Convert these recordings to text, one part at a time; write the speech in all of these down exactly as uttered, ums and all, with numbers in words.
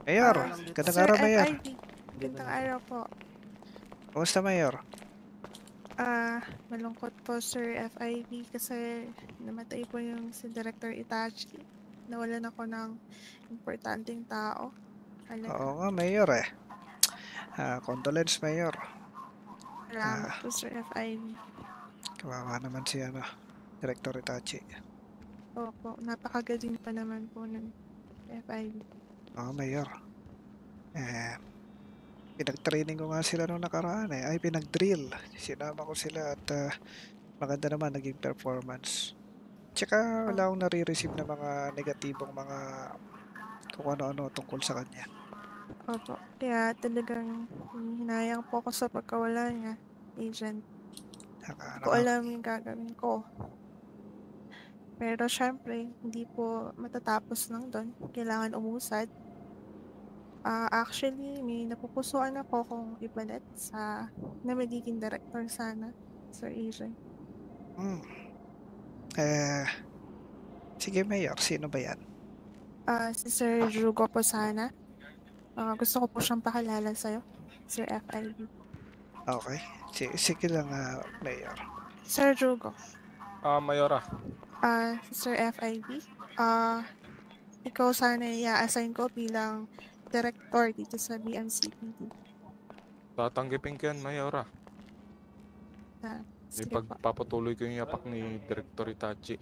Mayor, Ah, gandang Sir araw, Mayor. F I B. Magandang araw po. Kumusta, Mayor? Ah, malungkot po Sir F I B kasi namatay po yung si Director Itachi. Nawalan ako ng importanteng tao. Oo Talaga. nga, Mayor eh. Ah, condolence, Mayor. Salamat Ah, po Sir F I B. kawawa naman si ano, Director Itachi. Opo, napakagaling pa naman po ng F I B. Oo, Mayor. Eh, pinag-training ko nga sila nung nakaraan eh. Ay, pinag-drill. Sinama ko sila at ah, maganda naman naging performance. Tsaka Oh, wala akong nare-receive na mga negatibong mga kung ano-ano tungkol sa kanya. opo. Kaya talagang hinayang po ako sa pagkawala niya, agent. Naka, Hindi ko naka, alam yung gagawin ko. Pero syempre, hindi po matatapos lang doon. Kailangan umusad. Ah, actually, may napupusuan ako kung ipalit sa na magiging director sana, Sir Adrian. hmm. Eh, sige, Mayor. Sino ba yan? Ah, si Sir Drugo po sana. Ah, gusto ko po siyang pakilala sa'yo, Sir F I B. Okay. Sige, sige lang, ah, Mayor. Sir Drugo, Ah, Mayora, ah, si Sir F I B, ah, ikaw sana i-assign ko bilang director dito sa B M C P D. tatanggipin ko yan, Mayora. Ah, May sige po. pagpapatuloy ko yung yapak ni Director Itachi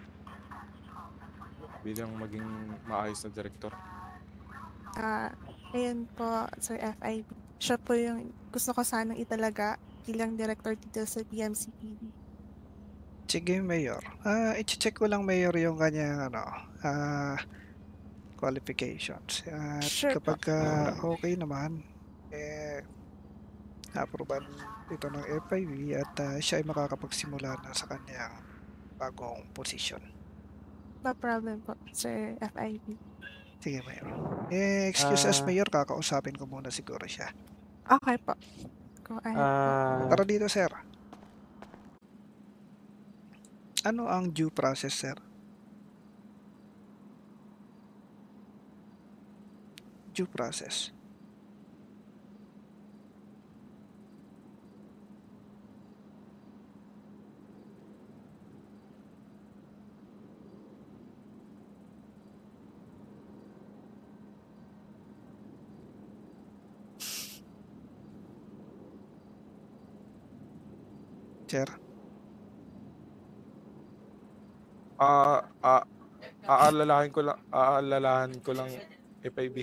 bilang maging maayos na director. Ah, ayun po, Sir F I B. Siya po yung gusto ko sanang italaga bilang director dito sa B M C P D. Sige, Mayor. Ah, i-check ko lang, Mayor, yung kanyang ano, ah, qualifications. At Sure po. kapag ah, okay naman, eh, aproban ito ng F I V at ah, siya ay makakapagsimula na sa kanyang bagong posisyon. No problem po, Sir F I B. Sige, Mayor. Eh, excuse us, Ah, Mayor. Kakausapin ko muna siguro siya. Okay po. Go ahead po. ah, Tara dito, sir. Ano ang due process, sir? Due process. Sir? Ah, ah, aalalahan ko lang, aalalahan ko lang F I B.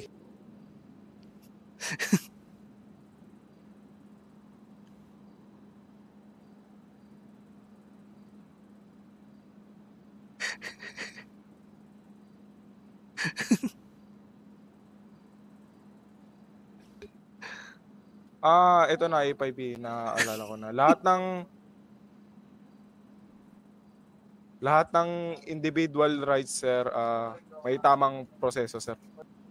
Ah, ito na F I B, naaalala ko na. Lahat ng lahat ng individual rights, sir, ah, may tamang proseso, sir.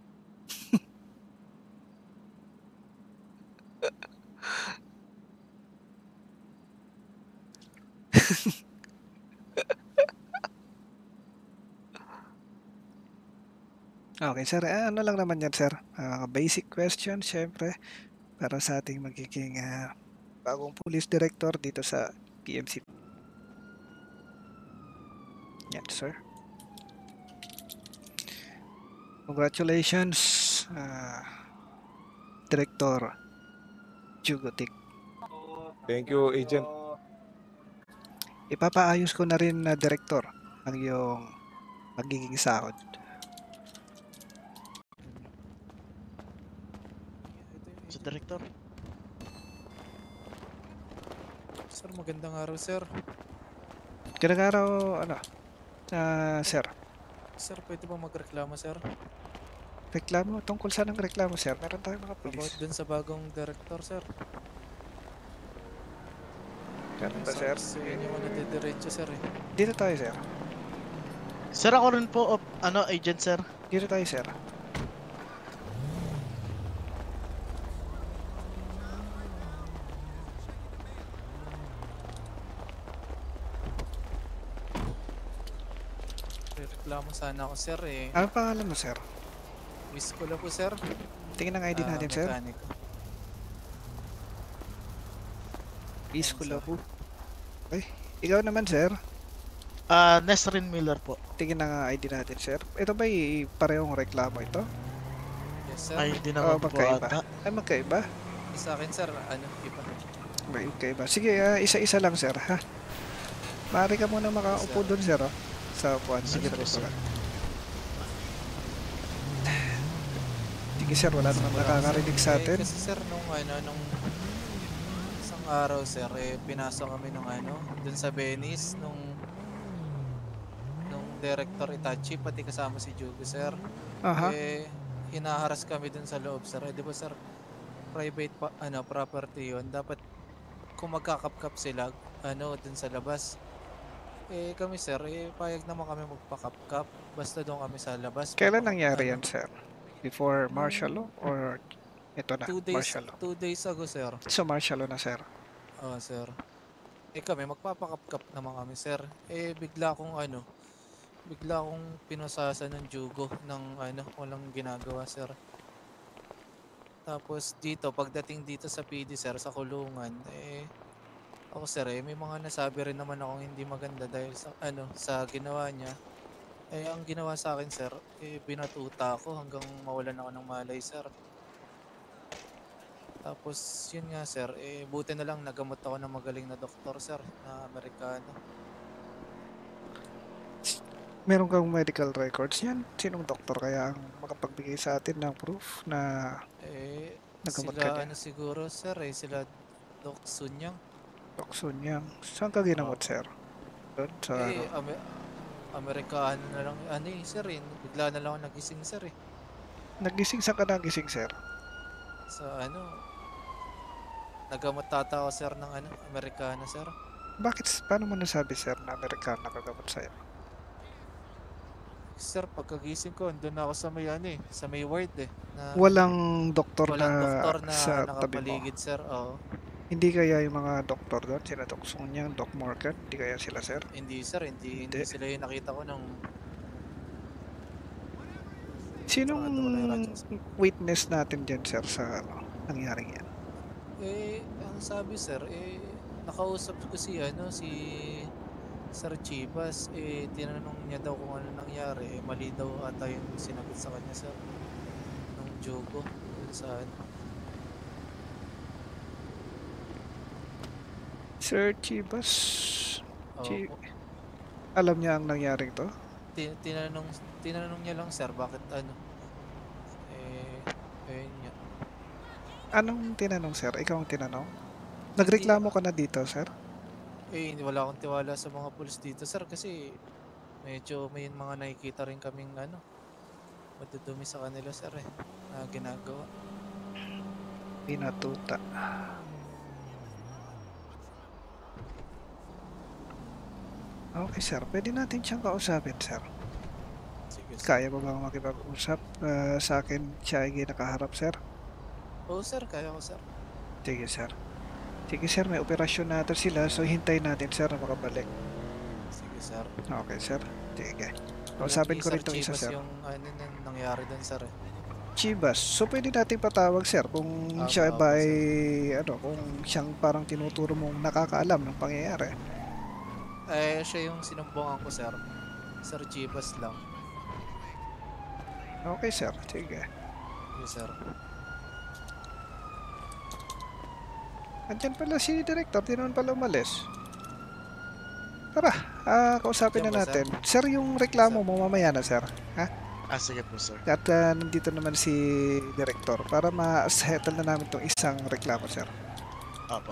Okay, sir. Eh, ano lang naman yan, sir? Ah, basic question, syempre, para sa ating magiging ah, bagong police director dito sa P M C. Yan, sir. Congratulations, ah, Director Jugotik. Thank you, Agent. Ipapaayos ko na rin na Director ang iyong magiging sahod. Sa director. Sir, magandang araw, sir. Ganang araw, ano, ah, sir. Sir, pwede ba magreklamo, sir? Reklamo? Tungkol saan ang reklamo, sir? Meron tayong mga About pulis. dun sa bagong director, sir. Ganun ba, sir? Sa inyo ko nadidiretso, sir, eh. Dito tayo, sir. Sir, ako rin po, op, ano, agent, sir. Dito tayo, sir. Reklamo sana ako, sir, eh. Ano pangalan mo, sir? Miss ko lang po, sir. Tingin ang I D Ah, natin, sir. mekaniko. Please Ayun, ko sir. lang po. Ay, ikaw naman, sir. Ah, Nesrin Miller po. Tingin ang I D natin, sir. Ito ba parehong reklamo ito? Yes, sir. Ay, hindi Oo, naman po magkaiba. ata. Ay, magkaiba. Sa akin, sir, ano, iba. Magkaiba. Sige, ah, isa-isa lang, sir, ha? Maaari ka muna makaupo Sir. dun, sir, oh. Sa upuan. Sige sa po, sir. likuran. Sige, sir, wala namang Wala, nakakarinig sir. sa Eh, atin. kasi, sir, nung, ano, nung isang araw, sir, eh, pinasok kami nung, ano, dun sa Venice, nung, nung Director Itachi, pati kasama si Jugo, sir. Aha. Eh, hinaharas kami dun sa loob, sir. Eh, di ba, sir, private pa, ano, property yun. Dapat, kung magkakapkap sila, ano, dun sa labas. Eh, kami, sir, eh, payag naman kami magpakapkap. Basta doon kami sa labas. Kailan papaka- nangyari ano, yan, sir? Before martial law or ito na, Two days, martial law? two days ago, sir. So, martial law na, sir. Oo, sir. Eh, kami, magpapakapkap naman kami, sir. Eh, bigla kong, ano, bigla kong pinusasan ng jugo ng, ano, walang ginagawa, sir. Tapos, dito, pagdating dito sa P D, sir, sa kulungan, eh, ako, sir, eh, may mga nasabi rin naman akong hindi maganda dahil sa, ano, sa ginawa niya. Eh, ang ginawa sa akin, sir, eh, binatuta ako hanggang mawalan ako ng malay, sir. Tapos, yun nga, sir, eh, buti na lang nagamot ako ng magaling na doktor, sir, na Amerikano. Meron kang medical records yan? Sinong doktor kaya ang makapagbigay sa atin ng proof na Eh, nagamot ka sila, niya? ano siguro, sir, eh, sila Doc Sunyang. Dokson yan. Saan ka ginamot, sir? Doon sa Eh, ano? Ame- Amerikano na lang, ano eh, sir, eh, bigla na lang ako nagising, sir, eh. Nagising saan ka nagising, sir? Sa, ano, nagamot tata ako, sir, ng, ano, Amerikano, sir. Bakit, paano mo nasabi, sir, na Amerikano nakagamot sa'yo? Sir, pagkagising ko, andun na ako sa may, ano, eh, sa may ward, eh. Na, Walang doktor walang na doktor na sa tabi mo. nakapaligid, sir, oo. Hindi kaya yung mga doktor doon, sila Doc Sunyang, Doc Morgan, hindi kaya sila, sir? Hindi, sir, hindi, hindi, Hindi. sila yung nakita ko nung, Sinong Sarado ko na yung radyo, sir. witness natin dyan, sir, sa ano, nangyaring yan? Eh, ang sabi, sir, eh, nakausap ko si, ano, si Sir Chivas, eh, tinanong niya daw kung ano nangyari, eh, mali daw ata yung sinagot sa kanya, sir, nung Jogo, dun sa, ano. Sir Chivas, Oo Chi- po. alam niya ang nangyaring to? Ti- tinanong, tinanong niya lang, sir, bakit, ano, eh, ayun nga. Anong tinanong, sir? Ikaw ang tinanong? Nagreklamo ka na dito, sir? Eh, hindi, wala akong tiwala sa mga pulis dito, sir, kasi medyo may mga nakikita rin kaming, ano, madudumi sa kanila, sir, eh, na ginagawa. Pinatuta. Okay, sir. Pwede natin siyang kausapin, sir. Sige, sir. Kaya mo bang makipag-usap ah, sa akin siya ay nakaharap, sir? Oo, sir, kaya ko, sir. Sige, sir. Sige, sir. May operasyon natin sila. So, hintayin natin, sir, na makabalik. Sige, sir. Okay, sir. Sige. Wala Kausapin kay ko rin Sir itong isa, Chivas sir. yung ano nang nangyari dun, sir, eh. Chivas. So, pwede natin patawag, sir, kung Tama, siya opo, ba ay, ano, kung siyang parang tinuturo mong nakakaalam ng pangyayari. Eh, siya yung sinumbungan ko, sir. Sir Chivas lang. Okay, sir. Sige. Yes, sir. Andyan pala si Director. Di naman pala umalis. Tara, ah, kausapin Diyan na ba, sir? natin. Sir, yung reklamo mo mamaya na, sir. Ha? Ah, sige po, sir. At ah, nandito naman si Director para ma-settle na namin itong isang reklamo, sir. Opo.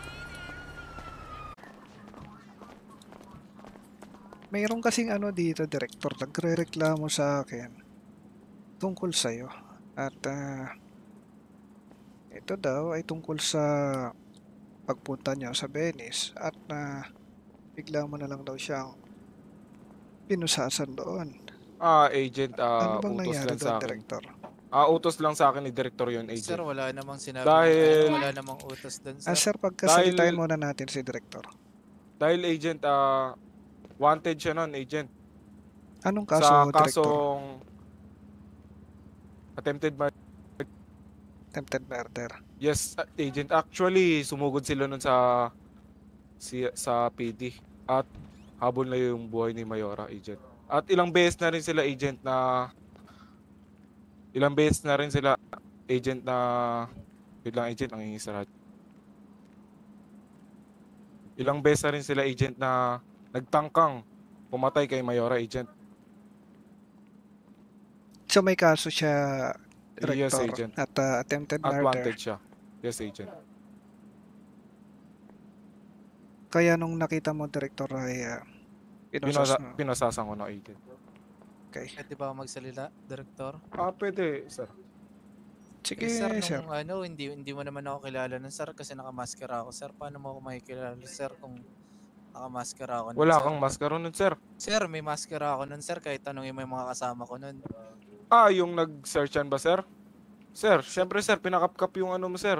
Mayroon kasing ano dito, Director, nagre-reklamo sa akin tungkol sa'yo. At ah, ito daw ay tungkol sa pagpunta niya sa Venice at na bigla mo na lang daw siyang pinusasan doon. Ah, agent, Ano ah, bang utos nangyari lang doon, sa akin. Director? Ah, utos lang sa akin ni Director yun, Sir, agent. wala namang sinabi. Dahil- na- wala namang utos dun, Ah, sir. sir, pagkasalitain Dahil- muna natin si Director. Dahil agent, ah, wanted siya nun, agent. Anong kaso, Sa Director? kasong Attempted murder. Attempted murder. Yes, uh, agent. Actually, sumugod sila nun sa si, sa P D. At habol na yung buhay ni Mayora, agent. At ilang beses na rin sila, agent, na... Ilang beses na rin sila, agent, na... Wait lang, agent, ang ingis sa radyo. Ilang beses na rin sila, agent, na nagtangkang pumatay kay Mayora, agent. So may kaso siya, Yes, Rector, agent. at uh, attempted At murder. wanted siya. Yes, agent. Kaya nung nakita mo, Director, ay uh, Pinasa, pinasas mo. pinasasan ko na, agent. Okay. Pwede ba ako magsalita, Director? Ah, pwede, sir. Sige, Eh, sir, sir. nung ano, hindi, hindi mo naman ako kilala nun, sir, kasi nakamaskara ako, sir. Paano mo ako makikilala, sir, kung nakamaskara ako nun, Wala sir? kang maskara nun, sir. Sir, may maskara ako nun, sir, kahit tanongin mo yung mga kasama ko nun. Ah, yung nag-searchan ba, sir? Sir, syempre, sir, pinakapkap yung ano mo, sir.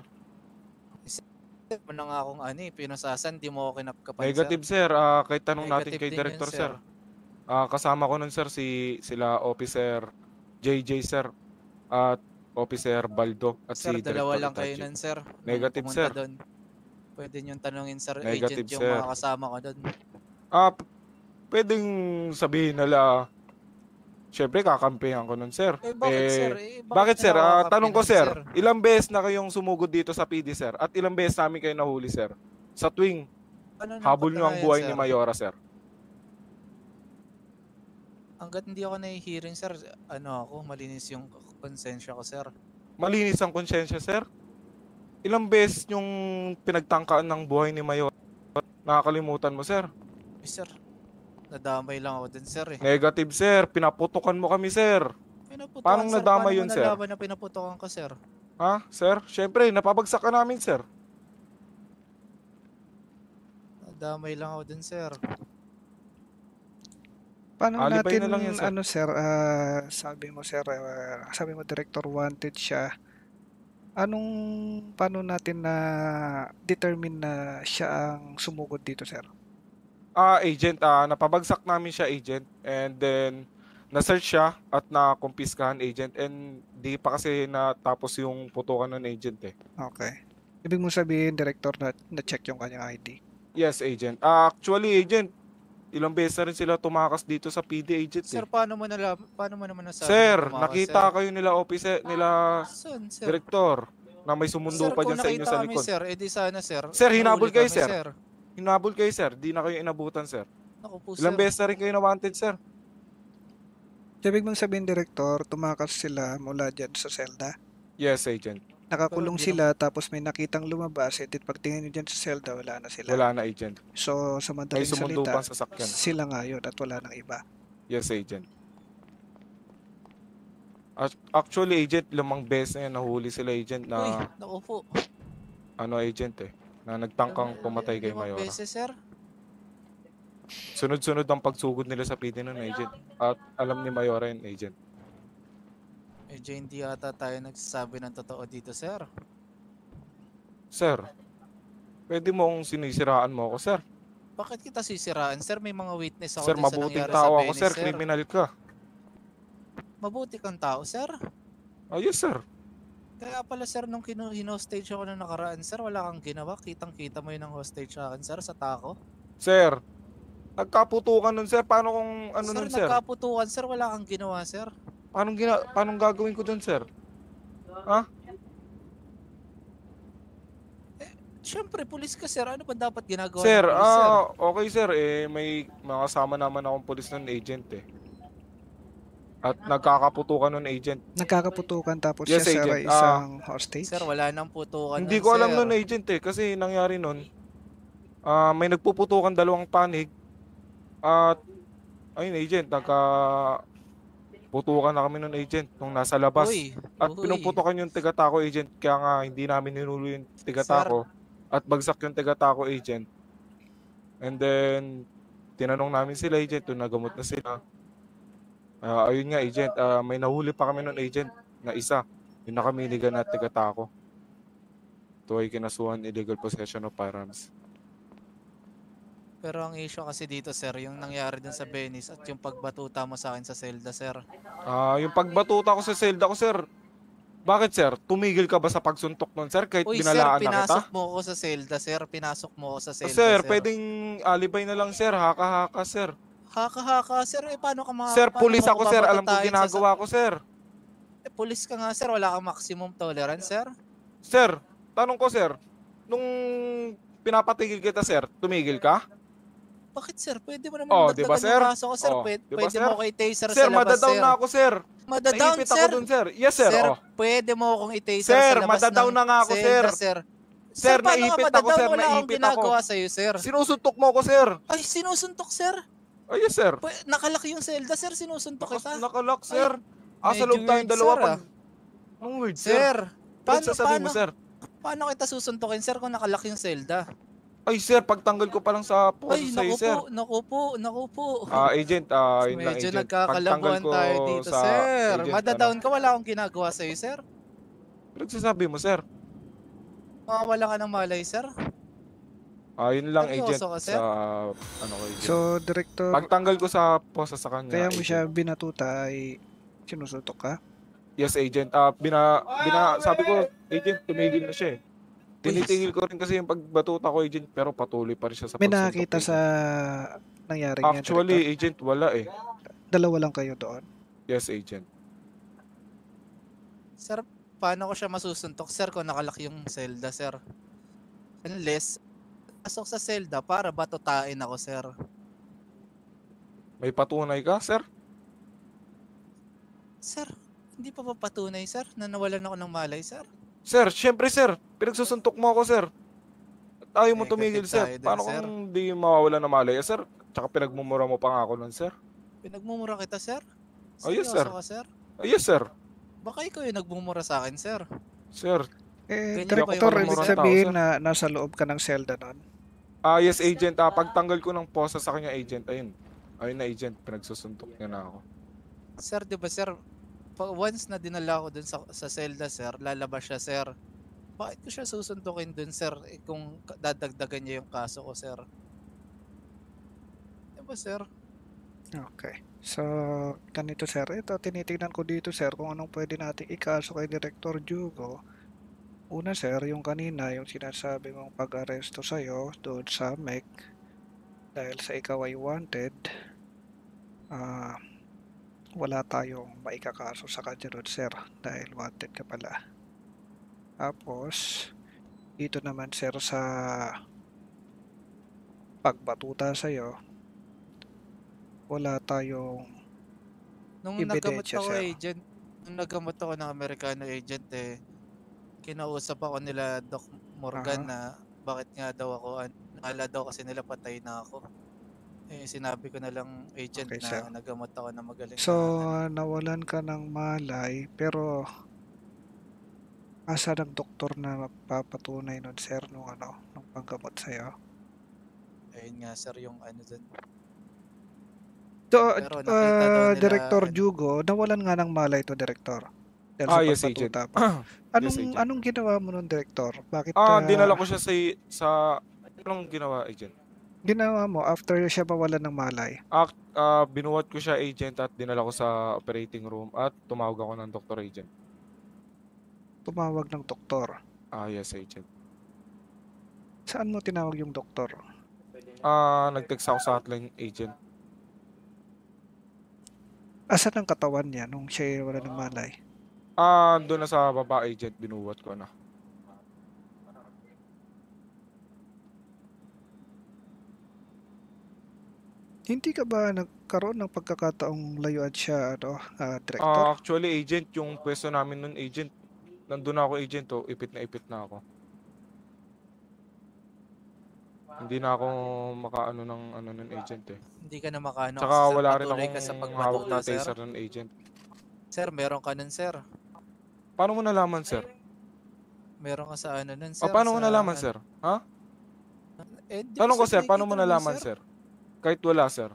Mo na nga akong ano eh, pinasasan, di mo ako kinapkapan, Negative, sir. Ah, kahit tanong natin Negative kay din yun, Director, sir. sir. Ah, kasama ko nun, sir, si sila Officer J J, sir. At Officer Baldo at Sir, si dalawa Director lang kayo Itachi. nun, sir. Nung Negative, pumunta sir. Doon. Pwede niyong tanongin, sir, Negative, agent yung sir. mga kasama ko doon. Ah, p- pwedeng sabihin nila, syempre, kakampihan ko nun, sir. Eh, bakit, Eh, sir? Eh, Bakit, niyo sir? Ah, nakakampi tanong ko, nun, sir, ilang beses na kayong sumugod dito sa P D, sir? At ilang beses namin kayo nahuli, sir? Sa tuwing Ano nang habol nyo ang pagkakaya, buhay sir? ni Mayora, sir. Hanggat hindi ako nahihiring, sir, ano ako, malinis yung konsensya ko, sir. Malinis ang konsyensya, sir. Ilang beses yung pinagtangkaan ng buhay ni Mayora? Nakakalimutan mo, sir. Eh, sir, nadamay lang ako dun, sir, eh. Negative, sir. Pinaputukan mo kami, sir. Pinaputokan, Paano sir. nadamay Paano yun, mo sir? nalaman na pinaputokan ka, sir? Ha, sir? Syempre, napabagsak ka namin, sir. Nadamay lang ako dun, sir. Paano Alibay natin, na lang yan, sir. ano sir, ah, sabi mo sir, ah, sabi mo Director wanted siya. Anong, paano natin na determine na siya ang sumugod dito, sir? Ah, agent, ah, napabagsak namin siya, agent. And then, na-search siya at na-confiscahan, agent. And di pa kasi natapos yung putukan ng agent, eh. Okay. Ibig mo sabihin, Director, na na-check yung kanyang I D. Yes, agent. Ah, actually, agent, ilang beses na rin sila tumakas dito sa P D, agent, Sir, eh. paano mo nalaman, paano mo naman nasabi? Sir, na tumakas, nakita sir? kayo nila officer, nila Saan, sir? Director, na may sumundo Sir, pa kung dyan sa inyo nakita sa kami, likod. sir, edi sana, sir. Sir, hinabol nahuli kayo, kami, sir. Hinabol kayo, sir. Di na kayo inabutan, sir. Naku po, Ilang sir. beses na rin kayo na wanted, sir. Ibig mong sabihin, Director, tumakas sila mula dyan sa selda. Yes, agent. Nakakulong Pero di sila, tapos may nakitang lumabas, edit pagtingin nyo dyan sa selda, wala na sila. Wala na, agent. So, sa May madaling sumundo salita, pang sasakyan. sila nga yun at wala nang iba. Yes, agent. Ac- Actually, agent, limang beses na yan nahuli sila, agent, Uy, na naku po. ano, agent, eh. Na nagtangkang pumatay kay Limang Mayora. beses, sir. Sunod-sunod ang pagsugod nila sa P D nun, agent. At alam ni Mayora yun, agent. Medyo hindi yata tayo nagsasabi ng totoo dito, sir. Sir, pwede mo akong sinisiraan mo ako, sir. Bakit kita sisiraan, sir? May mga witness ako Sir, dun sa mabuting nangyari tao sa ako, Venice, sir. Criminal ka. Mabuti kang tao, sir. Oh, yes, sir. Kaya pala, sir, nung kinu- hinostage ako nung nakaraan, sir, wala kang ginawa. Kitang-kita mo yun ang hostage sa akin, sir, sa tako. Sir, nagkaputukan nun, sir. Paano kung ano sir, nun, sir? nagkaputukan, sir, wala kang ginawa, sir. Paano, gina paano gagawin ko dun, sir? Ha? Siyempre, pulis ka, sir. Ano ba dapat ginagawa Sir, ng pulis, sir? ah, okay, sir. Eh, may makasama naman akong pulis nun, agent, eh. At nagkakaputukan nun, agent. Nagkakaputukan tapos Yes, siya, sir, agent. ay Ah, isang hostage. Sir, wala nang putukan Hindi nun, ko alam sir. nun, agent, eh. Kasi nangyari nun, ah, may nagpuputukan dalawang panig. At, ayun, agent, nagka... Putukan na kami nun, agent, nung nasa labas. Uy, At uy. pinuputukan yung tigatako, agent. Kaya nga, hindi namin ninulo yung tigatako. At bagsak yung tigatako, agent. And then, tinanong namin sila, agent. Doon nagamot na sila. Ah, ayun nga, agent. ah, may nahuli pa kami nun, agent, na isa. Yung nakaminigan na tigatako. Ito ay kinasuhan illegal possession of firearms. Pero ang issue kasi dito, sir, yung nangyari dun sa Venice at yung pagbatuta mo sa akin sa selda, sir. Ah, yung pagbatuta ko sa selda ko, sir, Bakit, sir? Tumigil ka ba sa pagsuntok nun, sir? Kahit Uy, sir, binalaan na kita? pinasok mo ako sa selda, sir. Pinasok mo ako sa Ah, selda, sir, sir. pwedeng alibay na lang, sir. Haka-haka, sir. Haka-haka, sir. Eh, paano ka mga, Sir, paano pulis mo ako, ako sir. Alam ko bababatayin sa, sa... ginagawa ko, sir. Eh, pulis ka nga, sir. Wala kang maximum tolerance, sir. Sir, tanong ko, sir. Nung pinapatigil kita, sir, tumigil ka? Bakit, sir? Pwede mo naman Oh, di ba, dagdagan sir? yung kaso ko, sir. Oh, Pwede, di ba, pwede sir? mo ako i-taser Sir, sa labas, madadown sir. na ako, sir. Madadown, Naipit sir. ako dun, sir. Yes, sir. Sir, Oh. pwede mo akong i-taser Sir, sa labas madadown ng na nga ako, selda, sir. sir. Sir, paano ka naipit ako, madadown? sir. Wala akong Naipit ako. ginagawa sa'yo, sir. Sinusuntok mo ako, sir. Ay, sinusuntok, sir. Oh, yes, sir. Pwe- nakalaki yung selda, sir. Sinusuntok Nakas- kita. Nakalock, sir. Asa medyo loob tayong weird, dalawa sir, pag... ah. Anong weird, sir? Sir, Paano, paano, sasabihin paano, mo, sir? paano kita susuntukin, sir, kung nakalaki yung selda? Ay, sir, pagtanggal ko pa lang sa poso Ay, sa'yo, naku sir. po, naku po, naku po. Ah, agent, ah, yun lang, Medyo agent. nagkakalabuan Pagtanggal ko tayo dito, sa sir. agent, Madadown ano, ka, wala akong ginagawa sa'yo, sir. pinagsasabi mo, sir? Makawala ka ng malay, sir. Ah, yun lang, Seryoso agent, ka, sir? sa, ano ko, agent. So, Director, Pagtanggal ko sa poso sa kanya, kaya mo agent. siya binatuta ay sinusuntok ka? Yes, agent. Ah, bina, bina, sabi ko, agent, tumigil na siya eh. Tinitigil ko rin kasi yung pagbatuta ko, agent, pero patuloy pa rin siya sa May pagsuntok. nakakita agent. sa nangyari niya, Actually, Director? agent, wala eh. Dalawa lang kayo doon. Yes, agent. Sir, paano ko siya masusuntok, sir, kung nakalaki yung selda, sir? Unless, pasok sa selda para batutain ako, sir. May patunay ka, sir? Sir, hindi pa ba patunay, sir, na nawalan ako ng malay, sir? Sir, syempre, sir. Pinagsusuntok mo ako, sir. At ayaw mo Negative tumigil, sir. tayo dun, Paano sir. kung di mawawala na malaya, sir? Tsaka pinagmumura mo pa nga ako nun, sir. Pinagmumura kita, sir? Oh, yes, Seryoso sir. ka, sir? Ah, yes, sir. Baka ikaw yung nagmumura sa akin, sir. Sir. Eh, Ganyan ba yung Director, pagmumura ibig ng tao, sabihin sir? na nasa loob ka ng selda nun? Ah, yes, agent. Ah, pagtanggal ko ng posa sa kanya, agent. Ayun. Ayun na, agent. Pinagsusuntok niya na ako. Sir, di ba, sir, pa- once na dinala ko dun sa, sa selda, sir, lalabas siya, sir. Bakit ko siya susuntukin dun, sir, eh, kung ka- dadagdagan niya yung kaso ko, sir? Di ba, sir? Okay. So, ganito sir. Ito, tinitingnan ko dito sir kung anong pwede nating ikaso kay Director Jugo. Una sir, yung kanina, yung sinasabi mong pag-aresto sa'yo doon sa M E C dahil sa ikaw ay wanted, ah, wala tayong maikakaso sa kanya doon sir dahil wanted ka pala. Tapos, dito naman sir sa pagbatuta sa'yo, wala tayong Nung nagamot ebidensya ako, sir. agent, nung nagamot ako ng Amerikano agent, eh, kinausap ako nila Doc Morgan Aha. na bakit nga daw ako, an- akala daw kasi nila patay na ako. Eh, sinabi ko na lang agent Okay, na sir. nagamot ako na magaling So, na, ano. nawalan ka ng malay, pero asa ng doktor na magpapatunay nun, sir, nung ano, nung paggamot sa'yo? Ayun nga, sir, yung ano dun. Do, Pero nakita daw uh, nila, Director ano. Jugo, nawalan nga ng malay to, Director. Dahil Ah, sa yes, agent. pagpatuta pa. Anong, agent. anong ginawa mo nun, Director? Bakit Ah, ah, dinala ko siya sa... sa anong ginawa, agent? ginawa mo after siya mawalan ng malay? Ah, ah, binuwat ko siya, agent, at dinala ko sa operating room at tumawag ako ng doktor, agent. Tumawag ng doktor. Ah, yes, agent. Saan mo tinawag yung doktor? Ah, nag-text ako sa hotline, agent. Asan ang katawan niya nung siya wala ng malay? Ah, doon na sa baba, agent, binuwat ko na. Hindi ka ba nagkaroon ng pagkakataong layuan siya, ano, ah, Ah, Director? actually, agent, yung pwesto namin nun, agent, nandun na ako, agent, oh, ipit na ipit na ako. Hindi na ako makaano ng ano nun, agent eh. Hindi ka na makaano Tsaka kasi, sir, wala rin patuloy akong ka sa hawak pagbatuta, na sir. taser nun, agent. Sir, meron ka nun, sir. Paano mo nalaman, sir? Meron ka sa ano nun, O, sir. paano mo sa, nalaman, ano- sir? Ha? Eh, di Tanong ba, ko, sir, paano mo nakikita nalaman, sir? Kahit wala, sir.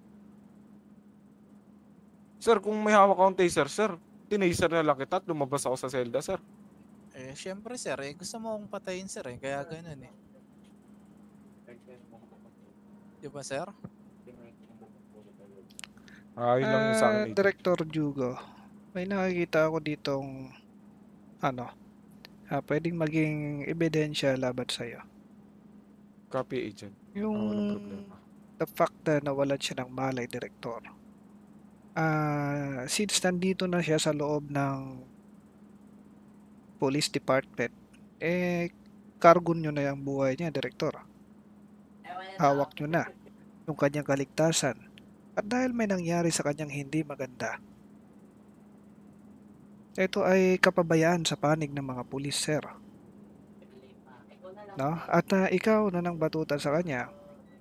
Sir, kung may hawak akong taser, sir, tinaser na lang kita at lumabas ako sa selda, sir. Eh, syempre, sir, eh, gusto mo akong patayin, sir, eh, kaya ganun, eh. Di ba, sir? Ah, yun lang yung sa akin, Ah, agent. Director Jugo, may nakikita ako ditong ano, ah, pwedeng maging ebidensya laban sa'yo. Copy, agent. Yung Ah, walang problema. the fact na nawalan siya ng malay, Direktor. Ah, since nandito na siya sa loob ng police department, eh, cargo nyo na yung buhay niya, Direktor. Hawak nyo na yung kanyang kaligtasan. At dahil may nangyari sa kanyang hindi maganda, ito ay kapabayaan sa panig ng mga pulis, sir. No? At ah, ikaw na nang batutan sa kanya,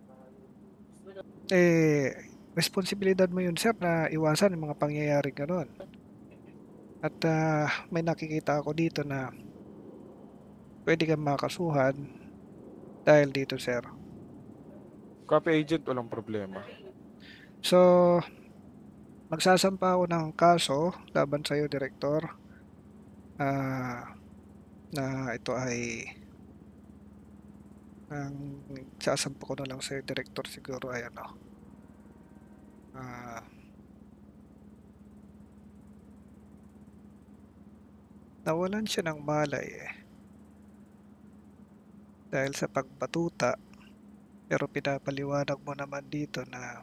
eh, responsibilidad mo yun, sir, na iwasan yung mga pangyayaring gano'n. At ah, may nakikita ako dito na pwede kang makasuhan dahil dito, sir. Copy, agent. Walang problema. So, magsasampa ako ng kaso laban sa'yo, Direktor. Ah, na ito ay ang sasampa ko na lang sa'yo, Direktor, siguro ay ano. Ah, nawalan siya ng malay eh. Dahil sa pagbatuta. Pero pinapaliwanag mo naman dito na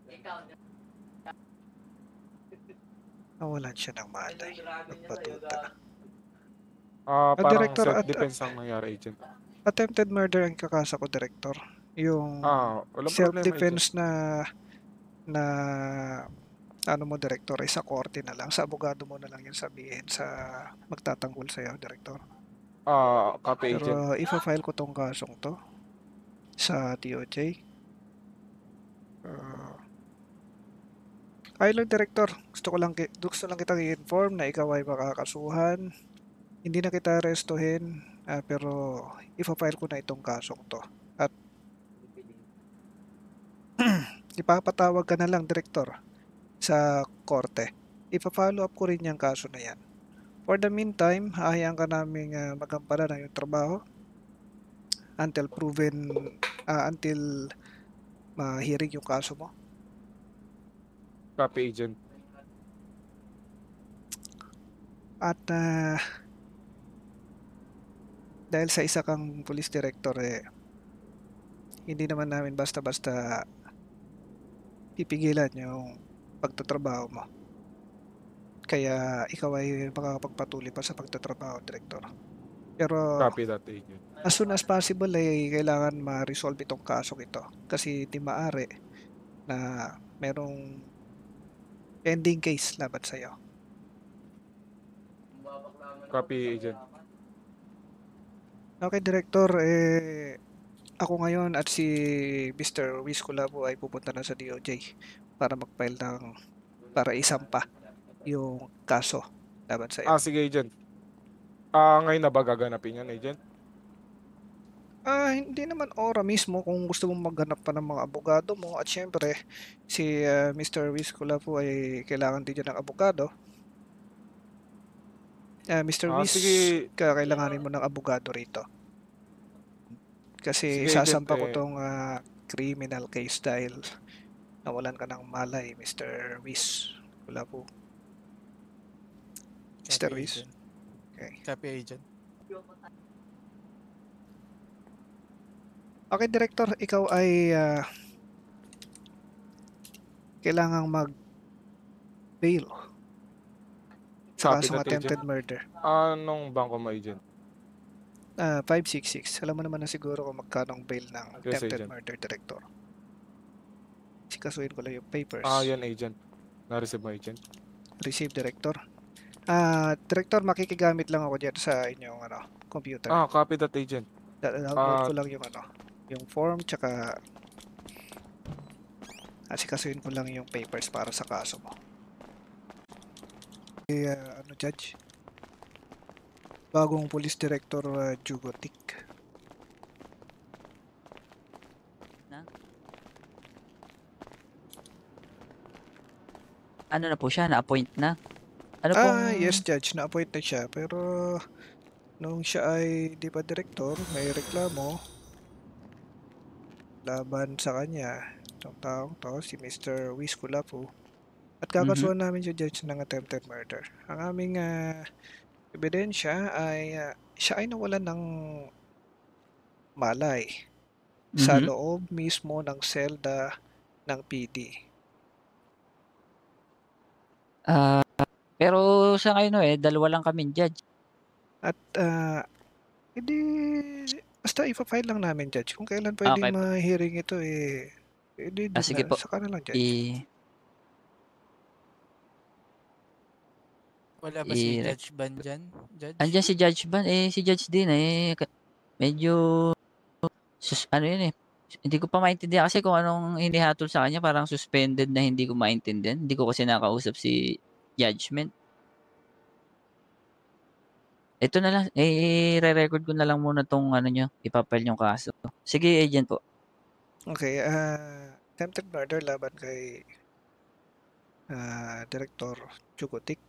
nawalan siya ng malay. Pagbatuta. Ah, Ah, parang Director, at- self-defense ang nangyari, agent. Attempted murder ang kakasa ko, Director. Yung Ah, walang problema, agent. self-defense na na ano mo, Director, ay sa korte na lang. Sa abogado mo na lang yung sabihin sa magtatanggol sa'yo, Director. Ah, copy, agent. Pero ipa-file ko tong kasong to sa D O J. Uh, ayun lang, Director. Gusto ko lang, ki- gusto lang kitang i-inform na ikaw ay makakasuhan. Hindi na kita arestuhin, ah, pero ipa-file ko na itong kasong to. At ipapatawag ka na lang, Director, sa korte. Ipa-follow up ko rin yung kaso na yan. For the meantime, hahayaan ka naming uh, magampanan ng iyong trabaho until proven, ah, until mahirig yung kaso mo. Copy, agent. At ah, dahil sa isa kang police director, eh, hindi naman namin basta-basta pipigilan yung pagtatrabaho mo. Kaya ikaw ay makakapagpatuloy pa sa pagtatrabaho, Director. Pero Copy that, agent. as soon as possible ay kailangan ma-resolve itong kasong ito. Kasi di maaari na merong pending case laban sa'yo. Copy, agent. Okay, Director, eh, ako ngayon at si Mister Wiz Colabo ay pupunta na sa D O J para mag-file ng, para isampa yung kaso laban sa'yo. Ah, sige, agent. Ah, ngayon na ba gaganapin yan, agent? Ah, hindi naman ora mismo kung gusto mong maghanap pa ng mga abogado mo at syempre si ah, Mister Wiz Colabo ay kailangan din niya ng abogado. Ah, Mister Ah, Wiz, sige. kailanganin mo ng abogado rito. Kasi Sige, agent, sasampa ko eh. tong ah, criminal case dahil nawalan ka ng malay, Mister Wiz Colabo. Mister Copy, Wiz. agent. Okay. Copy, agent. Okay, Director, ikaw ay ah, kailangang mag-bail sa Copy kasong that, attempted agent. murder. Anong bangko mo, agent? Ah, five six six. Alam mo naman na siguro kung magkano ang bail ng Yes, attempted agent. murder, Director. Sikasuhin ko lang yung papers. Ah, yan, agent. Na-receive mo, agent? Receive, Director. Ah, Director, makikigamit lang ako dyan sa inyong ano, computer. Ah, copy that, agent. Da- Download ah, ko lang yung ano, yung form, tsaka asikasuhin ko lang yung papers para sa kaso mo. Eh, ah, ano, Judge? Bagong Police Director uh, Jugotic. Ano na po siya? Na-appoint na? Ano Ah, pong... yes, Judge. Na-appoint na siya. Pero nung siya ay di ba director, may reklamo laban sa kanya. Itong taong to, si Mister Wiz Colabo. At kakasuhan namin si Judge ng attempted murder. Ang aming ah, ebidensya ay ah, siya ay nawalan ng malay sa Mhm. loob mismo ng selda ng P D. Ah, pero sa ngayon ho, eh, dalawa lang kaming judge. At ah, edi basta ifa-file lang namin, Judge. Kung kailan pwedeng Okay po. ma-hearing ito, eh, edi Ah, dun sige na, po. saka na lang, Judge. I Wala ba si i Judge Ban dyan? Judge? Andiyan si Judge Ban, eh, si Judge din, eh, ka medyo sus ano yun, eh, hindi ko pa maintindihan kasi kung anong hinihatol sa kanya, parang suspended na hindi ko maintindihan. Hindi ko kasi nakausap si Judgment. Ito na lang, eh, ire-record ko na lang muna 'tong ano niyo, ipa-file yung kaso. Sige, agent po. Okay, ah, attempted murder laban kay ah, Director Chukotik.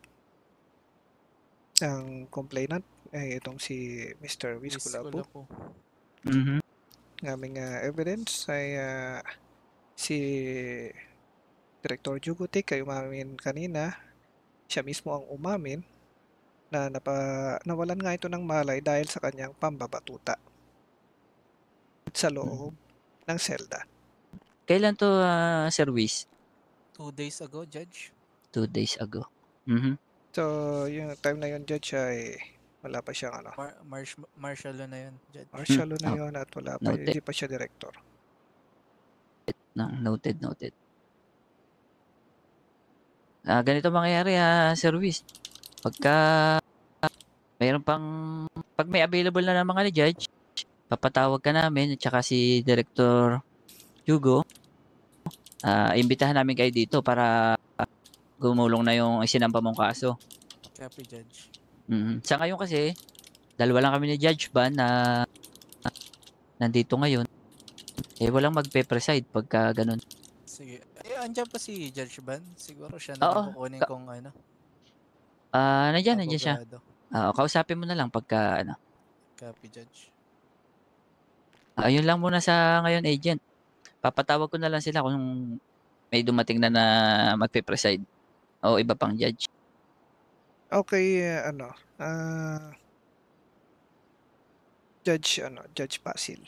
Ang complainant ay itong si Mister Wiz Wiz Kulapo. Kulapo. Mhm. Ng aming ah, evidence ay ah, si Director Chukotik ay umamin kanina. Siya mismo ang umamin na napa, nawalan nga ito ng malay dahil sa kanyang pambabatuta sa loob ng selda. Kailan 'to, ah, Sir Wiz? Two days ago, Judge. two days ago. Mhm. So, yung time na yun, Judge, ay wala pa siyang ano, Mar marsh martial law na yun, Judge. martial law na Oh, yun at wala pa, noted. hindi pa siya director. No, noted, noted. Ah, ganito mangyayari, ah, Sir Wiz. Pagka mayroon pang 'pag may available na ng mga judge, papatawag ka namin at saka si Director Hugo. Ah, imbitahan namin kayo dito para gumulong na yung isinampa mong kaso. Copy, Judge. Mhm. Sa ngayon kasi, dalawa lang kami ni Judge Ban na nandito ngayon. Eh, walang magpe-preside pagka gano'n. Sige. Eh, andyan pa si Judge Ban. Siguro siya na Oo, lang kukunin ka kong ano, ah, nandiyan, nandiyan siya. abogado. Oo, kausapin mo na lang pagka ano. Copy, Judge. Ayun lang muna sa ngayon, agent. Papatawag ko na lang sila kung may dumating na na magpe-preside o iba pang judge. Okay, ah, ano, ah, Judge, ano, Judge Basil.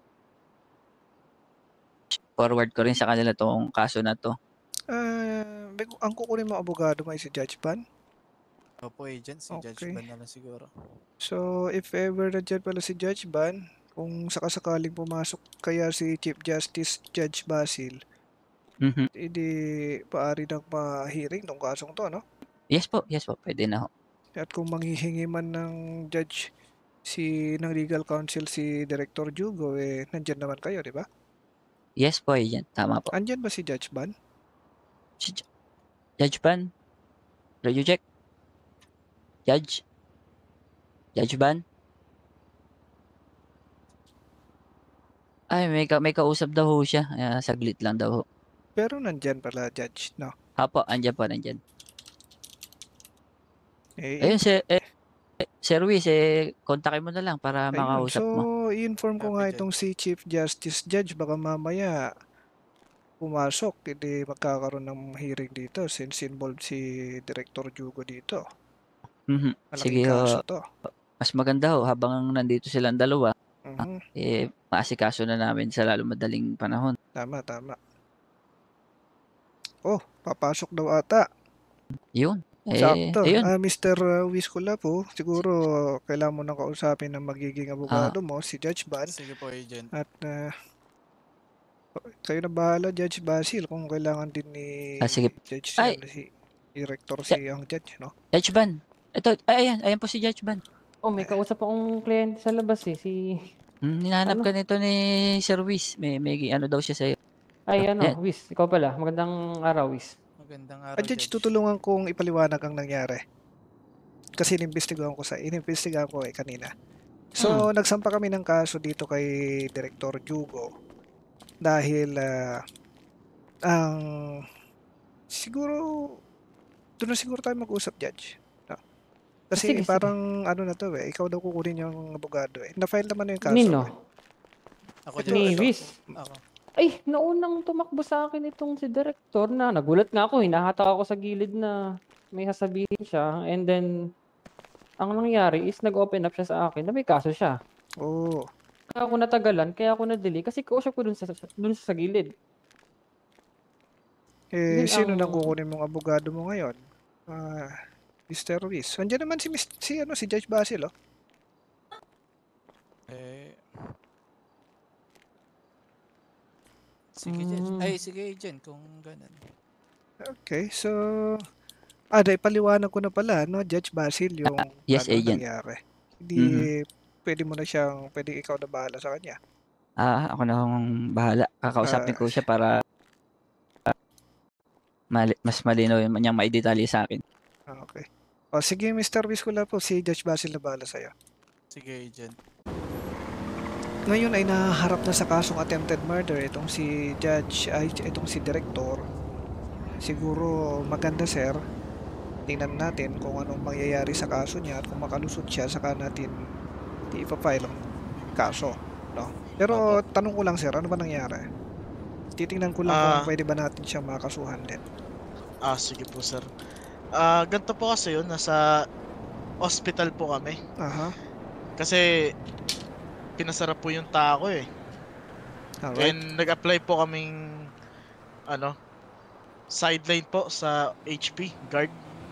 Forward ko rin sa kanila 'tong kaso na 'to. Ah, may, ang kukunin mo abogado mo ay si Judge Ban. Opo, agent. Si Judge Okay. Ban na lang siguro. So, if ever nandiyan pala si Judge Ban, kung sakasakaling pumasok kaya si Chief Justice Judge Basil, Mhm. edi paari nang ma-hearing tong kasong to, no? Yes po, yes po, puwede na ho. At kung manghihingi man ng judge si ng legal counsel si Director Jugo, eh, nandiyan naman kayo, di ba? Yes po, agent, tama po. Andyan ba si Judge Ban? Si Ju Judge Ban? Radio check? Judge? Judge Ban? Ay, may ka may kausap daw ho siya, ah, saglit lang daw ho. Pero nandiyan pala, Judge, no? Opo, andiyan po, nandiyan. Eh, Ayun, in- si eh, Sir Wiz, eh, kontakin mo na lang para ayun. makausap So, mo. i-inform ko Copy, nga Judge. itong si Chief Justice Judge, baka mamaya pumasok, hindi magkakaroon ng hearing dito since involved si Director Jugo dito. Mhm. Malaking Sige ho, kaso to. mas maganda ho habang nandito silang dalawa, Mhm. eh, maasikaso na namin sa lalong madaling panahon. Tama, tama. Oh, papasok daw ata. Yun, eh, Sakto. ayun. Ah, Mister Wiz Kulapo, siguro kailangan mo nang kausapin ng magiging Ah, abogado mo, si Judge Ban. Sige po, agent. At ah, kayo na bahala, Judge Basil, kung kailangan din ni ah, sige. Judge Ay, ano, si Director Ja si ang Judge, no? Judge Ban. Ito, ay, ayan, ayan po si Judge Ban. Oh, may kausap akong kliyente sa labas eh, si Hmm, hinahanap ano? ka nito ni Sir Wiz. May may ano daw siya sa'yo. Ay ano, Ayan. Wiz, ikaw pala. Magandang araw, Wiz. Magandang Ah, araw, Judge, Judge. tutulungan kong ipaliwanag ang nangyari. Kasi inimbestigahan ko sa inimbestigahan ko eh kanina. So, Hmm. nagsampa kami ng kaso dito kay Director Jugo dahil ah, ang siguro doon na siguro tayo mag-usap, Judge. No? Kasi Sige, sige. parang ano na to eh, ikaw daw kukunin yung abogado eh. Na-file naman na yung kaso. Nino? Eh. Ako, Ito, Ni Judge. ito. Wiz. Ako. Ay, naunang tumakbo sa akin itong si Director na nagulat nga ako. Hinahatak ako sa gilid na may sasabihin siya. And then, Ang nangyari is nag-open up siya sa akin na may kaso siya. Oo. Kaya ako natagalan, kaya ako na-delay kasi kausap ko dun sa, dun sa gilid. Eh, Yun sino ang- nang kukunin mong abogado mo ngayon? Ah, mister Ruiz. Andiyan naman si, Mis- si, ano, si Judge Basil, oh. Eh... Sige, Judge. Hmm. Ay, sige, Agent, kung ganun. Okay, so... Ah, dahil paliwanag ko na pala, no, Judge Basil, yung yes, ano Agent. nangyari. Hindi, Mhm. pwede mo na siyang, pwede ikaw na bahala sa kanya. Ah, ako na akong bahala. Kakausapin Ah, ko siya para mali- mas malinaw yung niyang maidetalye sa akin. Ah, okay. O sige, mister Viscula po, si Judge Basil na bahala sa'yo. Sige, Agent. Ngayon ay naharap na sa kasong attempted murder itong si Judge, ay itong si Director. Siguro maganda, sir. Tingnan natin kung anong mangyayari sa kaso niya at kung makalusot siya, saka natin ipapile ang kaso, no? Pero tanong ko lang, sir, ano ba nangyari? Titingnan ko lang Ah. kung pwede ba natin siya makasuhan din. Ah, sige po sir. Ah, ganito po kasi yun, nasa hospital po kami. Aha. Kasi pinasara po yung tako eh. Alright. And nag-apply po kaming ano, sideline po sa H P guard.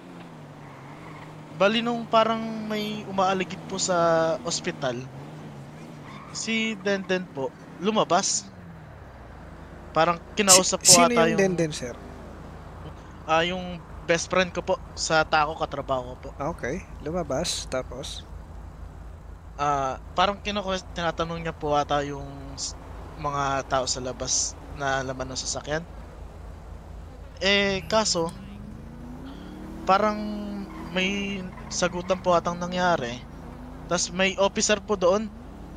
Bali nung parang may umaaligid po sa ospital, si Denden po lumabas. Parang kinausap po Sino ata yung yung Denden, sir? ah yung best friend ko po sa tako katrabaho ko po. Ah, okay. Lumabas, tapos? Ah, parang kinukwes tinatanong niya po ata yung s- mga tao sa labas na laman ng sasakyan. Eh kaso parang may sagutan po atang nangyari. Tas may officer po doon.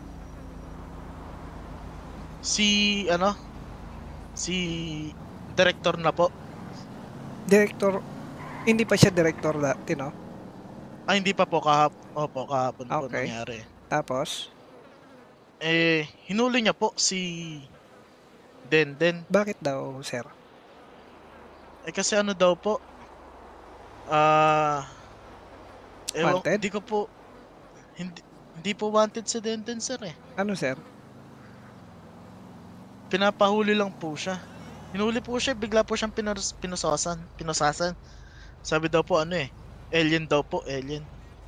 Si ano? Si director na po. Director, hindi pa siya director dati, no? Ah, hindi pa po kahap. Opo, kahapon po Okay. nangyari. Tapos, Eh hinuli niya po si Denden. bakit daw, sir? Eh kasi ano daw po? Ah, ewan, Wanted? hindi ko po hindi hindi po wanted si Denden sir eh. Ano, sir? Pinapahuli lang po siya. Hinuli po siya, bigla po siyang pinas, pinasasan, pinasasan. Sabi daw po ano eh, alien daw po, alien.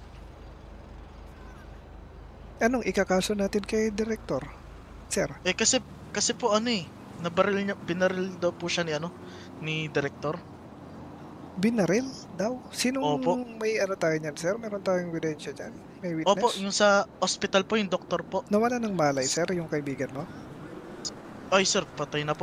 Anong ikakaso natin kay director, sir? Eh kasi kasi po ano eh, nabaril niya, binaril daw po siya ni ano, ni director. Binaril daw? Sinong Opo. may ano tayo niyan, sir? Meron tayong ebidensya dyan? May witness? Opo, yung sa hospital po, yung doktor po. Nawala ng malay, sir, yung kaibigan mo? Ay sir, patay na po.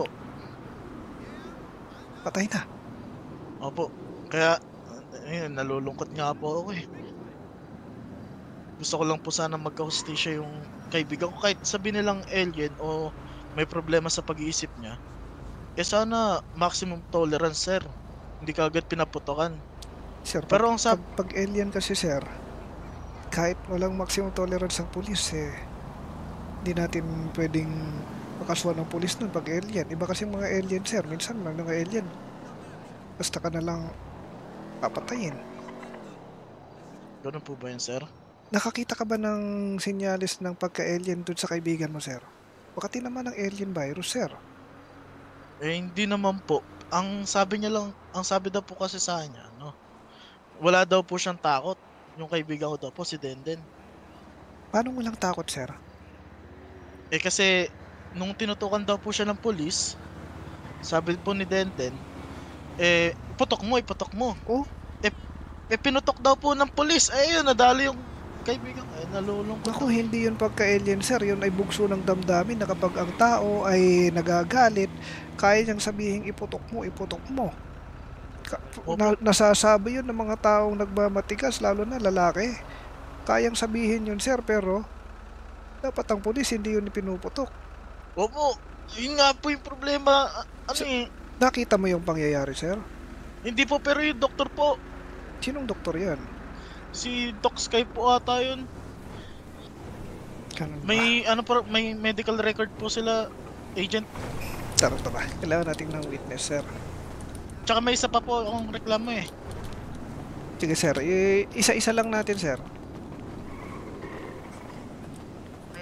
Patay na. Opo. Kaya ayun, nalulungkot nga po ako eh. Gusto ko lang po sana magka-hostisya yung kaibigan ko, kahit sabi nilang alien o may problema sa pag-iisip niya. Eh sana maximum tolerance sir. Hindi ka agad pinaputokan. Sir, pag, Pero ang sab- pag, pag alien kasi, sir, kahit walang maximum tolerance ang pulis, eh, hindi natin pwedeng makasuhan ng pulis nun pag alien. Iba kasi mga alien, sir. Minsan mga mga alien, basta ka na lang papatayin. Ganun po ba yun sir? Nakakita ka ba ng sinyalis ng pagka-alien dun sa kaibigan mo, sir? Wakati naman ng alien virus, sir. Eh hindi naman po. Ang sabi niya lang, ang sabi daw po kasi sa kanya, no. Wala daw po siyang takot. Yung kaibigan ko daw po si Denden. Paano mo lang takot, sir? Eh kasi nung tinutukan daw po siya ng pulis, sabi po ni Denden, eh putok mo, iputok mo. Oh? Eh, eh pinutok daw po ng pulis. Eh yun, nadali yung kaibigan ko. Eh nalulungkot. Naku, hindi yun pagka-alien, sir. Yun ay bugso ng damdamin na kapag ang tao ay nagagalit, kaya niyang sabihin iputok mo, iputok mo. Ka- na, nasasabi yun ng mga taong nagmamatigas, lalo na lalaki. Kayang sabihin yun, sir, pero dapat ang pulis hindi yun pinuputok. Opo, yun nga po yung problema. A- Ano Sa- eh, Nakita mo yung pangyayari, sir? hindi po pero yung doktor po, Sinong doktor yan? si Doc Sky po ata yun. Ganun ba? May ano po, may medical record po sila, agent. Sarap na ba? Kailangan natin ng witness, sir. Tsaka may isa pa po akong reklamo eh. Sige, sir. I- isa-isa lang natin, sir.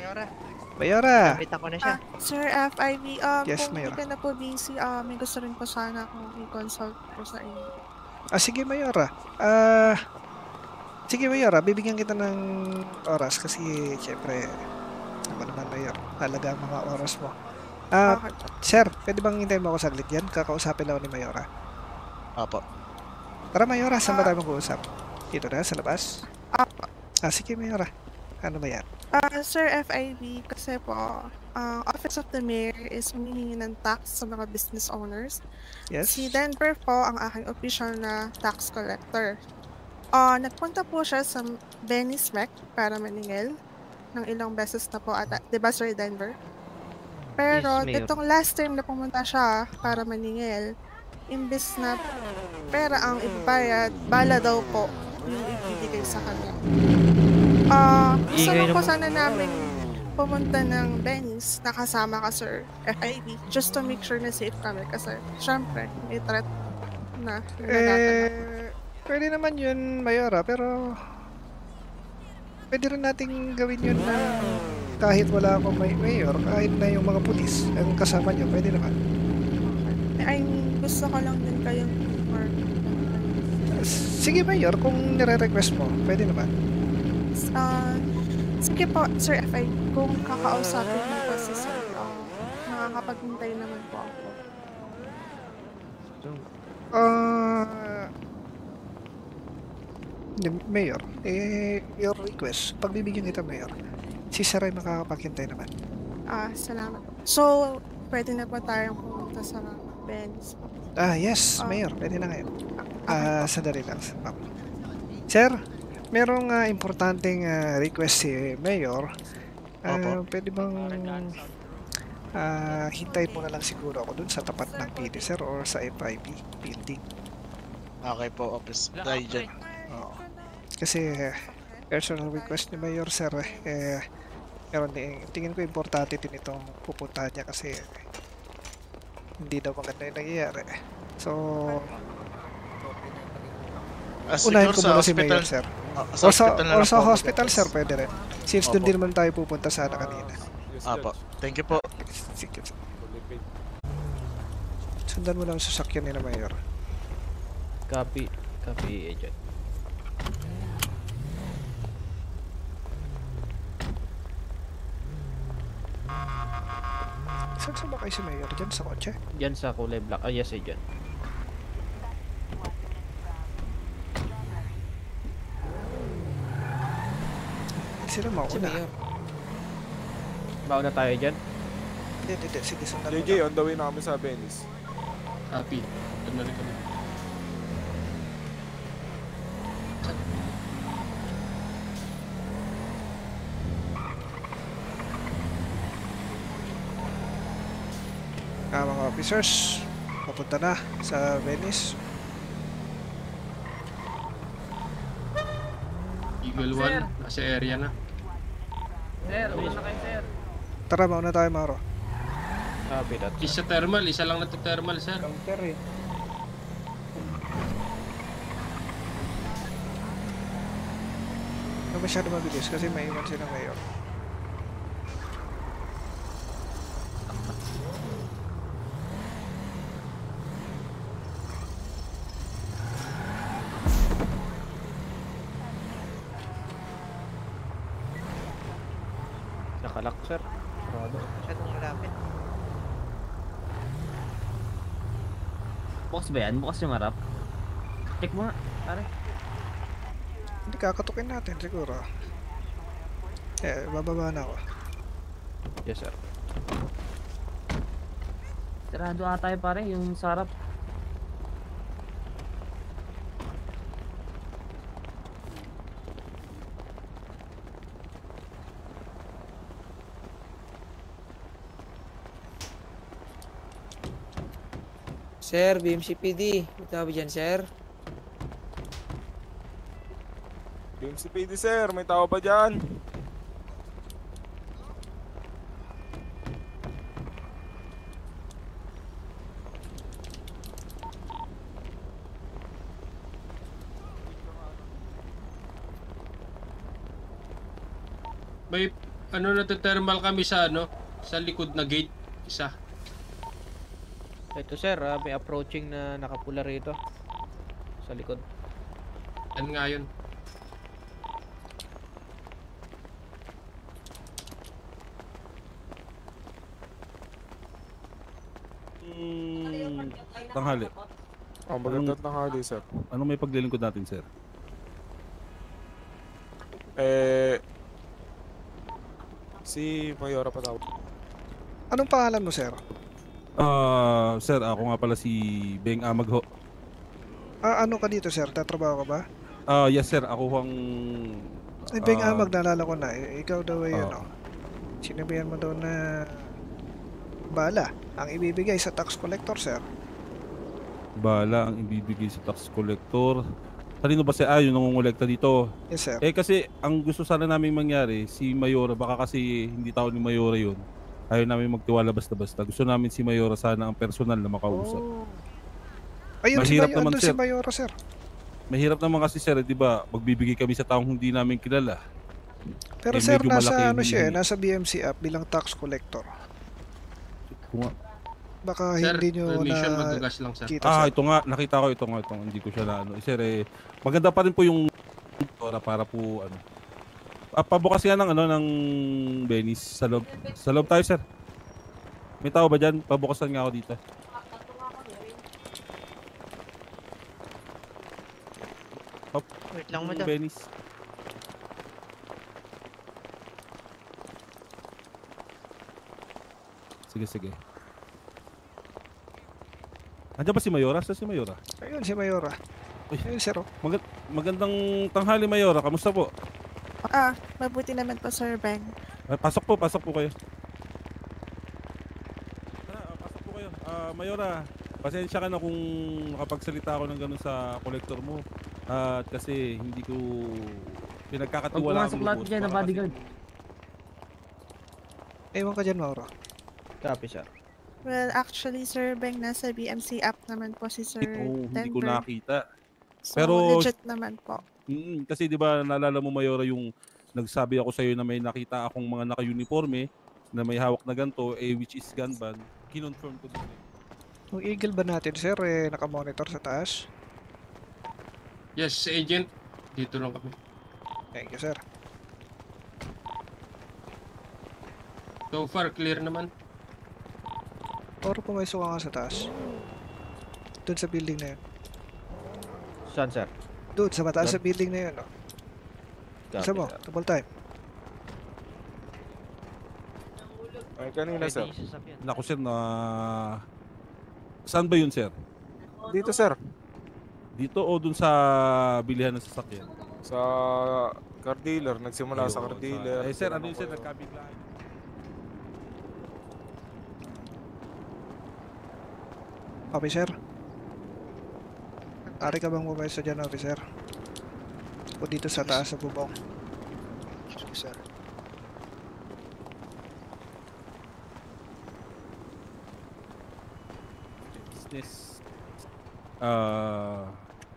Mayora, Mayora! kapitan ko na siya. Ah, Sir F I V, um, Yes, kung hindi Mayora. ka na po busy, ah, may gusto rin po sana akong i-consult po sa inyo. Ah, sige, Mayora. Ah, sige, Mayora. Bibigyan kita ng oras kasi, syempre, ako naman, Mayor. Halaga ang mga oras mo. Ah, Okay po. sir, pwede bang hintayin mo ako saglit yan? Kakausapin ako ni Mayora. Apo. Tara, Mayora. Saan ba tayo mag-uusap? Dito na, sa labas? Apo. Ah, sige, Mayora. Ano ba yan? Ah, Sir F I V, kasi po, ang Office of the Mayor is humihingi ng tax sa mga business owners. Yes? Si Denver po ang aking official na tax collector. Ah, nagpunta po siya sa Venice Mec para maningil ng ilang beses na po ata. Di ba, Sir Denver? Pero, Yes, Mayor. itong last time na pumunta siya para maningil, imbis na pera ang ibabayad, bala daw po yung ibibigay sa kanya. Ah, gusto Ingay lang po naman. sana namin pumunta ng Venice na kasama ka, Sir F I V, just to make sure na safe kami kasi syempre may threat na yung nagaganap. Eh, pwede naman yun, Mayora, pero pwede rin nating gawin yun na kahit wala akong may mayor, kahit na yung mga pulis ang kasama nyo, pwede naman. I mean, gusto ko lang din kayong work. Sige, Mayor, kung nire-request mo, pwede naman. Ah, sige po, Sir F I V, kung kakausapin mo pa si Sir, ah, nakakapaghintay naman po ako. Ah, hindi, Mayor, eh, your request, pagbibigyan kita, Mayor, si Saray makakapaghintay naman. Ah, salamat. So, pwede na po tayong pumunta sa Venice po. Ah, yes, Ah. Mayor, pwede na ngayon. Okay Ah, po. sandali lang. Ma'am. Sir, merong ah, importanteng ah, request si Mayor. Ah, Opo. pwede bang ah, hintayin mo na lang siguro ako dun sa tapat ng P D, sir, or sa F I B building. Okay po, office. Tayo dyan. Oo. Kasi eh, personal request ni Mayor, sir, eh, meron din, tingin ko importante din itong pupuntahan niya kasi hindi daw maganda yung nangyayari. So, Ah, unahin siguro ko sa muna si hospital. Mayor, sir. Ah, Or sa, hospital na or lang sa po ako hospital, mag-request. sir, pwede rin. Since doon Opo. din naman tayo pupunta sana kanina. Yes, Apo. Judge. Thank you po. Sige, sir. Fully paid. Sundan mo lang ang sasakyan nila, Mayor. Copy. Copy, Agent. Saan sa ba kayo si Mayor? Diyan sa kotse? Diyan sa kulay black. Ah, yes, Agent. Sila mauna. Baon na tayo dyan. Hindi, hindi, hindi. Sige, sundan J mo J, lang. on the way na kami sa Venice. Copy. Doon na rin kami. Ah, mga officers, papunta na sa Venice. Eagle one, nasa area na. Tara, mauna tayo, Maro. Copy that. Isa thermal, isa lang na to thermal, sir. Huwag masyado mabilis kasi may iwan sila Mayor. Nakalak, sir. Sarado. Masyadong malapit. Bukas ba yan? Bukas yung harap? Check mo nga, pare. Hindi, kakatukin natin siguro. Eh, bababa na ako. Yes, sir. Sarado ata yun, pare, yung sa harap. Sir, B M C P D. Ito ba dyan, sir? B M C P D, sir. May tao ba dyan? May ano, nagte-thermal kami sa ano, sa likod na gate. Isa. Ito sir, ah, may approaching na nakapula rito. Sa likod. Yan nga yun. Mm, tanghali. Oh, magandang tanghali, sir. Anong may paglilingkod natin, sir? Eh, si Mayora pa tawag. Anong pangalan mo, sir? Ah, sir, ako nga pala si Beng Amagho. Ah, ano ka dito, sir? Tatrabaho ka ba? Ah, yes sir, ako ang Ay, Beng ah, Amag, naalala ko na. I- ikaw daw ay Oo. ano. Sinabihan mo daw na bala ang ibibigay sa tax collector, sir. bala ang ibibigay sa tax collector. Kanino ba si ah, yung nangungulekta dito? Yes, sir. Eh kasi ang gusto sana namin mangyari, si Mayora, baka kasi hindi tao ni Mayora yun. Ayaw namin magtiwala basta-basta. Gusto namin si Mayora sana ang personal na makausap. Oh. Ayun, si Mahirap Mayo, naman, andun si sir. Mayora, sir. Mahirap naman kasi sir, eh, di ba? Magbibigay kami sa taong hindi namin kilala. Pero Eh, sir, medyo malaki nasa yung ano siya, eh, hinihingi. nasa B M C app bilang tax collector. Kung, Baka Sir, hindi nyo permission, na magdugas lang, sir. kita, ah, sir. ito nga, nakita ko ito nga, ito, hindi ko siya na ano. Eh, sir, eh, maganda pa rin po yung para para po ano. Ah, pabukas nga ng ano ng Venice sa loob. Sa loob tayo, sir. May tao ba diyan? Pabukasan nga ako dito. Hop. Wait lang, Yung madam. Venice. Sige, sige. Andiyan ba si Mayora? Saan si Mayora? Ayun, si Mayora. Ayun, sir. oh. Magand magandang tanghali, Mayora. Kamusta po? Ah, mabuti naman po, Sir Beng. Ah, pasok po, pasok po kayo. Tara, ah, pasok po kayo. Ah, Mayora, pasensya ka na kung nakapagsalita ako ng ganun sa collector mo. At kasi hindi ko Huwag pinagkakatiwala pumasok lahat dyan ng bodyguard. Ewan ka dyan, Mauro. Copy sir. Well, actually, Sir Beng, nasa B M C app naman po si Sir Oo, hindi ko Denver. nakita. So, Pero- legit naman po. Mm, kasi 'di ba naalala mo, Mayora, yung nagsabi ako sa iyo na may nakita akong mga naka-uniforme na may hawak na ganto, eh which is gun ban. Kinonfirm ko din. eh. Yung eagle ba natin, sir, eh, nakamonitor sa taas? Yes, agent. Dito lang kami. Thank you, sir. So far, clear naman. Or pumasok ka nga sa taas. Doon sa building na yun. Saan sir? Doon, sa mataas Doon? sa building na yun. Oh. Isa mo, sir. double time. Ay, kanina, sir. Naku, sir, na saan ba yun, sir? Dito, sir. Dito o dun sa bilihan ng sasakyan? Sa car dealer. Nagsimula sa car Ayun, dealer. Eh, sir, ano yun, sir? Nagkabiglaan. Officer? Ari ka bang bumayos dyan, officer? O dito sa taas sa bubong? Sir. Business. Ah...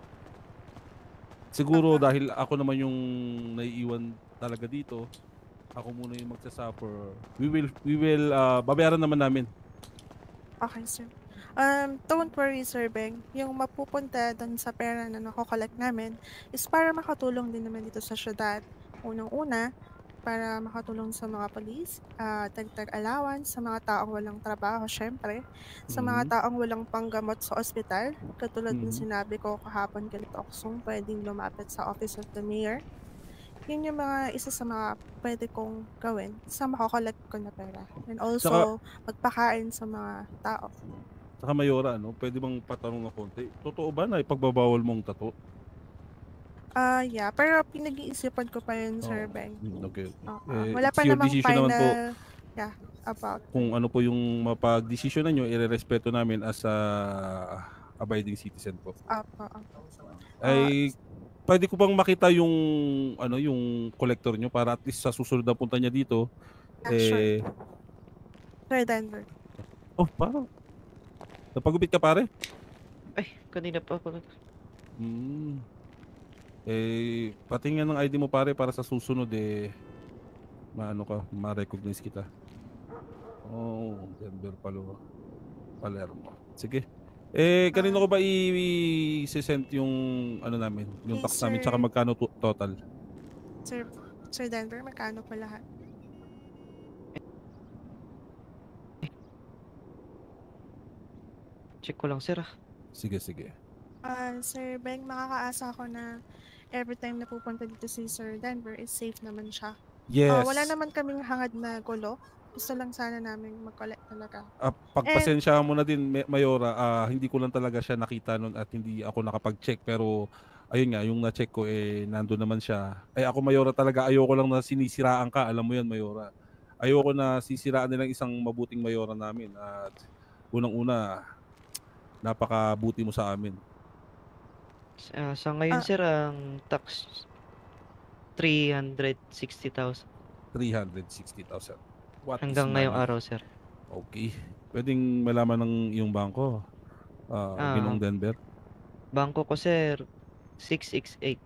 siguro dahil ako naman yung naiiwan talaga dito, ako muna yung magsasuffer. We will, we will, ah, babayaran naman namin. Okay, sir. Um, don't worry, Sir Beng. Yung mapupunta doon sa pera na nakokollect namin is para makatulong din naman dito sa syudad. Unang-una, para makatulong sa mga police, ah, dagdag allowance sa mga taong walang trabaho, syempre. Sa mga Mhm. taong walang panggamot sa ospital, katulad ng Mhm. sinabi ko kahapon kay Toksong, pwedeng lumapit sa Office of the Mayor. Yun yung mga isa sa mga pwede kong gawin sa makokollect ko na pera. And also, magpakain sa mga tao. Saka Mayora, ano, pwede bang patanong na konti? Totoo ba na ipagbabawal mong tato? Ah, yeah. Pero pinag-iisipan ko pa yun, Sir Oo. Beng. Mm, okay. Oo. Eh, Wala it's pa your namang decision final, naman po. yeah, about. Kung ano po yung mapag-desisyon nyo, irerespeto namin as a abiding citizen po. Apo, apo. Ay, pwede ko bang makita yung ano yung collector nyo para at least sa susunod na punta niya dito, Yeah, sure. eh, Sir Denver. oh, parang napagupit ka, pare? Ay, kanina pa pa. Hmm. Eh, patingin ng I D mo, pare, para sa susunod, eh, maano ka, ma-recognize kita. Oh, Denver Palo, Palermo. Sige. Eh, kanino ko ba i-send yung ano namin, yung Hey, tax namin, sir. tsaka magkano to- total? Sir, Sir Denver, magkano pa lahat? Check ko lang, sir. ah. Sige, sige. Ah, Sir Beng, makakaasa ako na every time na pupunta dito si Sir Denver is safe naman siya. Ah, wala Yes. naman kaming hangad na gulo. Gusto lang sana namin mag-collect talaga. Ah, And pagpasensya mo na din, Me- Mayora, ah, hindi ko lang talaga siya nakita nun at hindi ako nakapag-check. Pero, ayun nga, yung na-check ko, eh, nandun naman siya. Ay, ako, Mayora, talaga, ayoko lang na sinisiraan ka. Alam mo yan, Mayora. Ayoko na sisiraan nilang isang mabuting Mayora namin. At unang-una, napakabuti mo sa amin. Ah, sa ngayon, ah, sir, ang tax three hundred sixty thousand. three hundred sixty thousand. What is Hanggang ngayong money? araw, sir. Okay. Pwedeng malaman ng iyong bangko, ah, Ah, Ginong Denver. bangko ko, sir, six six eight.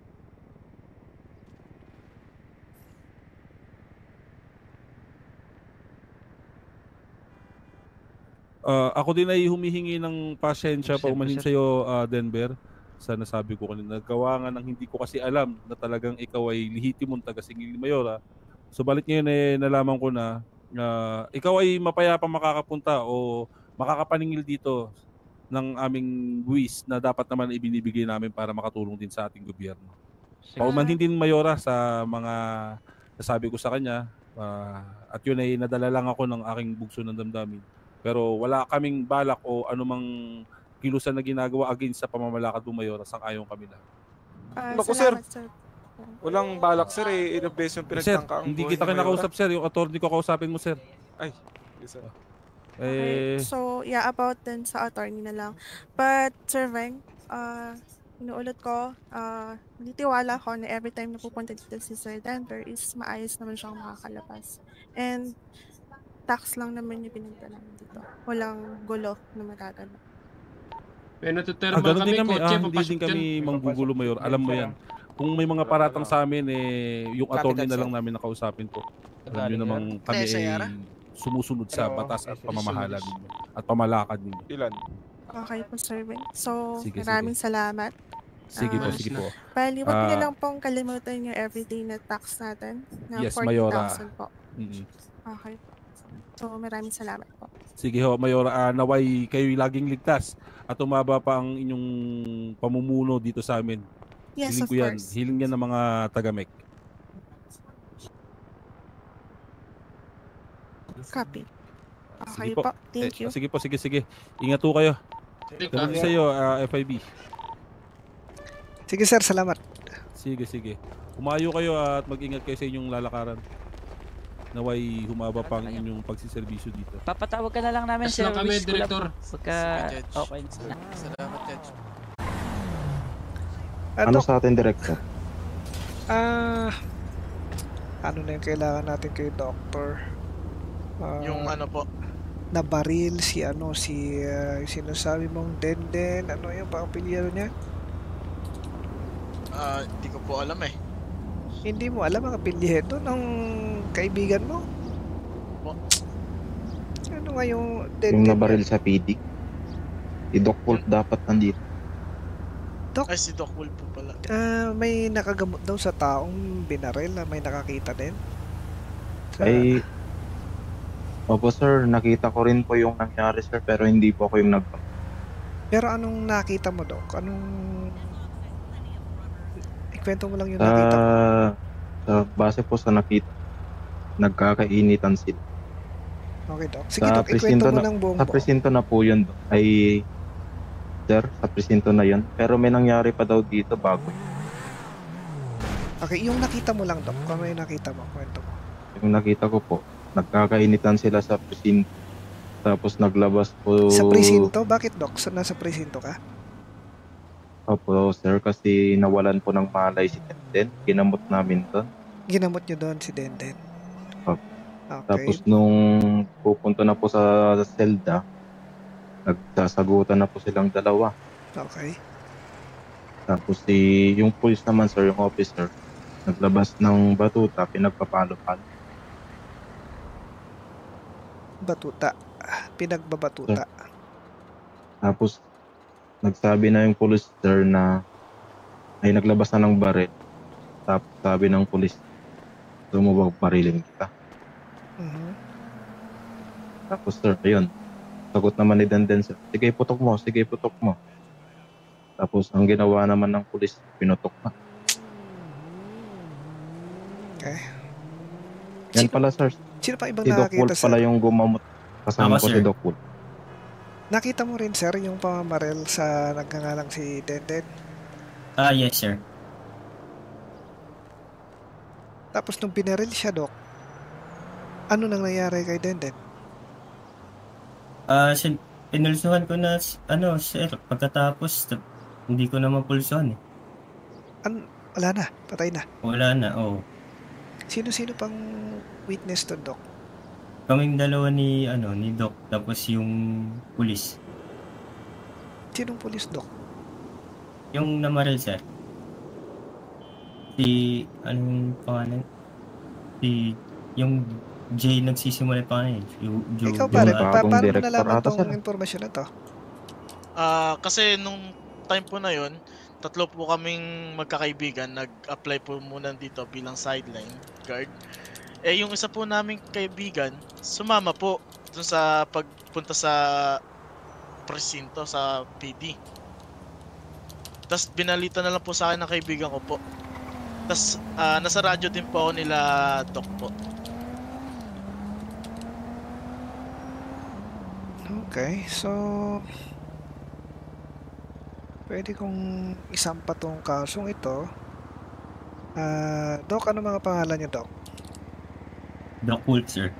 Ah, ako din ay humihingi ng pasensya Sir, paumanhin sir. sa iyo, Denver. Sa nasabi ko kanina, nagawa nga ng hindi ko kasi alam na talagang ikaw ay lihitimong taga-Singil ni Mayora. Subalit ngayon eh nalaman ko na na ikaw ay mapayapa makakapunta o makakapaningil dito ng aming buwis na dapat naman ibinibigay namin para makatulong din sa ating gobyerno. Sige, sir. Paumanhin din, Mayora, sa mga nasabi ko sa kanya, ah, at yun ay nadala lang ako ng aking bugso ng damdamin. Pero wala kaming balak o anumang kilusan na ginagawa against sa pamamalakad mo, Mayora. Sang-ayon kami na. ah, Naku, sir. salamat, Sir. Walang balak, sir. Eh, ilang beses yung Sir, pinagtangka ang hindi buhay kita ni Mayora. kinakausap, sir. Yung attorney ko kausapin mo, sir. Ay, yes, sir. Okay, Eh, so yeah, about din sa attorney na lang. But Sir Beng, ah, inuulit ko, ah, nitiwala ko na every time na pupunta dito si Sir Denver is maayos naman siyang makakalabas. And tax lang naman yung pinunta namin dito. Walang gulo na magaganap. May ah, natuterma ganun kami, din kami. kotse, Ah, hindi papasok din kami dyan. manggugulo, Mayor. Alam mo yan. Kung may mga paratang sa amin, eh, yung attorney na lang namin nakausapin po. Alam nyo namang kami ay sumusunod sa batas at pamamahala ninyo at pamalakad ninyo. Ilan? Okay po, Sir Beng. So, Sige, maraming sige. salamat. Sige po, Ah, sige po. Pali, wag niyo Ah, lang pong kalimutan yung everyday na tax natin na Yes, forty Mayora. thousand po. Mm-mm. Okay. So, maraming salamat po. Sige ho, Mayora, ah, naway kayo laging ligtas at umaba pa ang inyong pamumuno dito sa amin. Yes, Hiling of ko yan. course. Hiling yan ng mga taga-Mek. Copy. Okay Sige po. po. Thank Eh, you. sige po, sige, sige. Ingat po kayo. Teka, Ganun din sa iyo, ah, F I B. Sige sir, salamat. Sige, sige. Umayo kayo at mag-ingat kayo sa inyong lalakaran. Naway humaba pa ang inyong pagsiservisyo dito. Papatawag ka na lang namin, Yes Sir lang kami, Luis. Wala Director. po. Pagka Sige, Judge. okay na. Salamat, Judge. Ano? Ano sa atin, Director? Ah, ano na yung kailangan natin kay Doctor? Ah, Yung ano po, na baril si ano si ah, yung sinasabi mong Denden, ano yung pang-apelyido niya? ah, hindi ko po alam eh. Hindi mo alam ang apelyido ng kaibigan mo? Po. Ano nga yung Yung Denden? nabaril sa P D. Si Doc Wolf dapat nandito. Ay, si Doc Wolf po pala. Ah, may nakagamot daw sa taong binaril na may nakakita din. Sa- Ay, opo sir, nakita ko rin po yung nangyari sir, pero hindi po ako yung nag... Pero anong nakita mo, Doc? Anong... Ikwento mo lang yung Sa, nakita mo. sa base po sa nakita, nagkakainitan sila. Okay, Doc. Sige, Sa Doc. Ikwento presinto mo na, ng buong sa buo. presinto na po yun, Doc, ay sir, sa presinto na yun. Pero may nangyari pa daw dito bago. Okay, yung nakita mo lang, Doc. Kung ano yung nakita mo, kwento mo. Yung nakita ko po, nagkakainitan sila sa presinto. Tapos naglabas po... Sa presinto? Bakit, Doc? Sa, nasa presinto ka? Opo, sir, kasi nawalan po ng malay si Tenden. Ginamot namin to. Ginamot nyo doon si Denden. Opo. Okay. Tapos nung pupunta na po sa Zelda, nagsasagutan na po silang dalawa. Okay. Tapos si yung police naman sir, yung officer, naglabas ng batuta, pinagpapalo-palo. Batuta. Pinagbabatuta. Tapos, nagsabi na yung police sir na ay naglabas na ng baril. Tapos sabi ng police, tumubag barilin kita. Mhm. Tapos sir, ayun. Sagot naman ni Denden sir, sige putok mo, sige putok mo. Tapos ang ginawa naman ng police, pinutok na. Okay. Yan pala sir. Sino pa ibang Si Doc nakakita, Wolf pala sir? yung gumamot. Kasama Ako, ko si sir. Doc Wolf. Nakita mo rin, sir, yung pamamarel sa nagngangalang si Denden. Ah, yes, sir. Tapos nung binaril siya, Doc, ano nang nangyari kay Denden? Ah, sin pinulsuhan ko na, s- ano, sir, pagkatapos, t- hindi ko na mapulsuhan eh. An wala na, patay na. Wala na, oo. Sino-sino pang witness to, Doc? Kaming dalawa ni, ano, ni Doc, tapos yung pulis. Sinong pulis, Doc? Yung namaril, sir. Si, anong pangalan? Si, yung J nagsisimula yung pangalan eh. Yung, yung, Ikaw pare, yung, pa ah, paano mo nalaman tong informasyon na to? Ah, kasi nung time po na yon, tatlo po kaming magkakaibigan, nag-apply po muna dito bilang sideline guard. Eh yung isa po naming kaibigan, sumama po dun sa pagpunta sa presinto sa P D. Tapos binalita na lang po sa akin ng kaibigan ko po. Tapos ah, nasa radyo din po ako nila Doc po. Okay, so pwede kong isampa tong kasong ito. Ah, Doc, ano mga pangalan niyo, Doc? Doc Wolf, sir.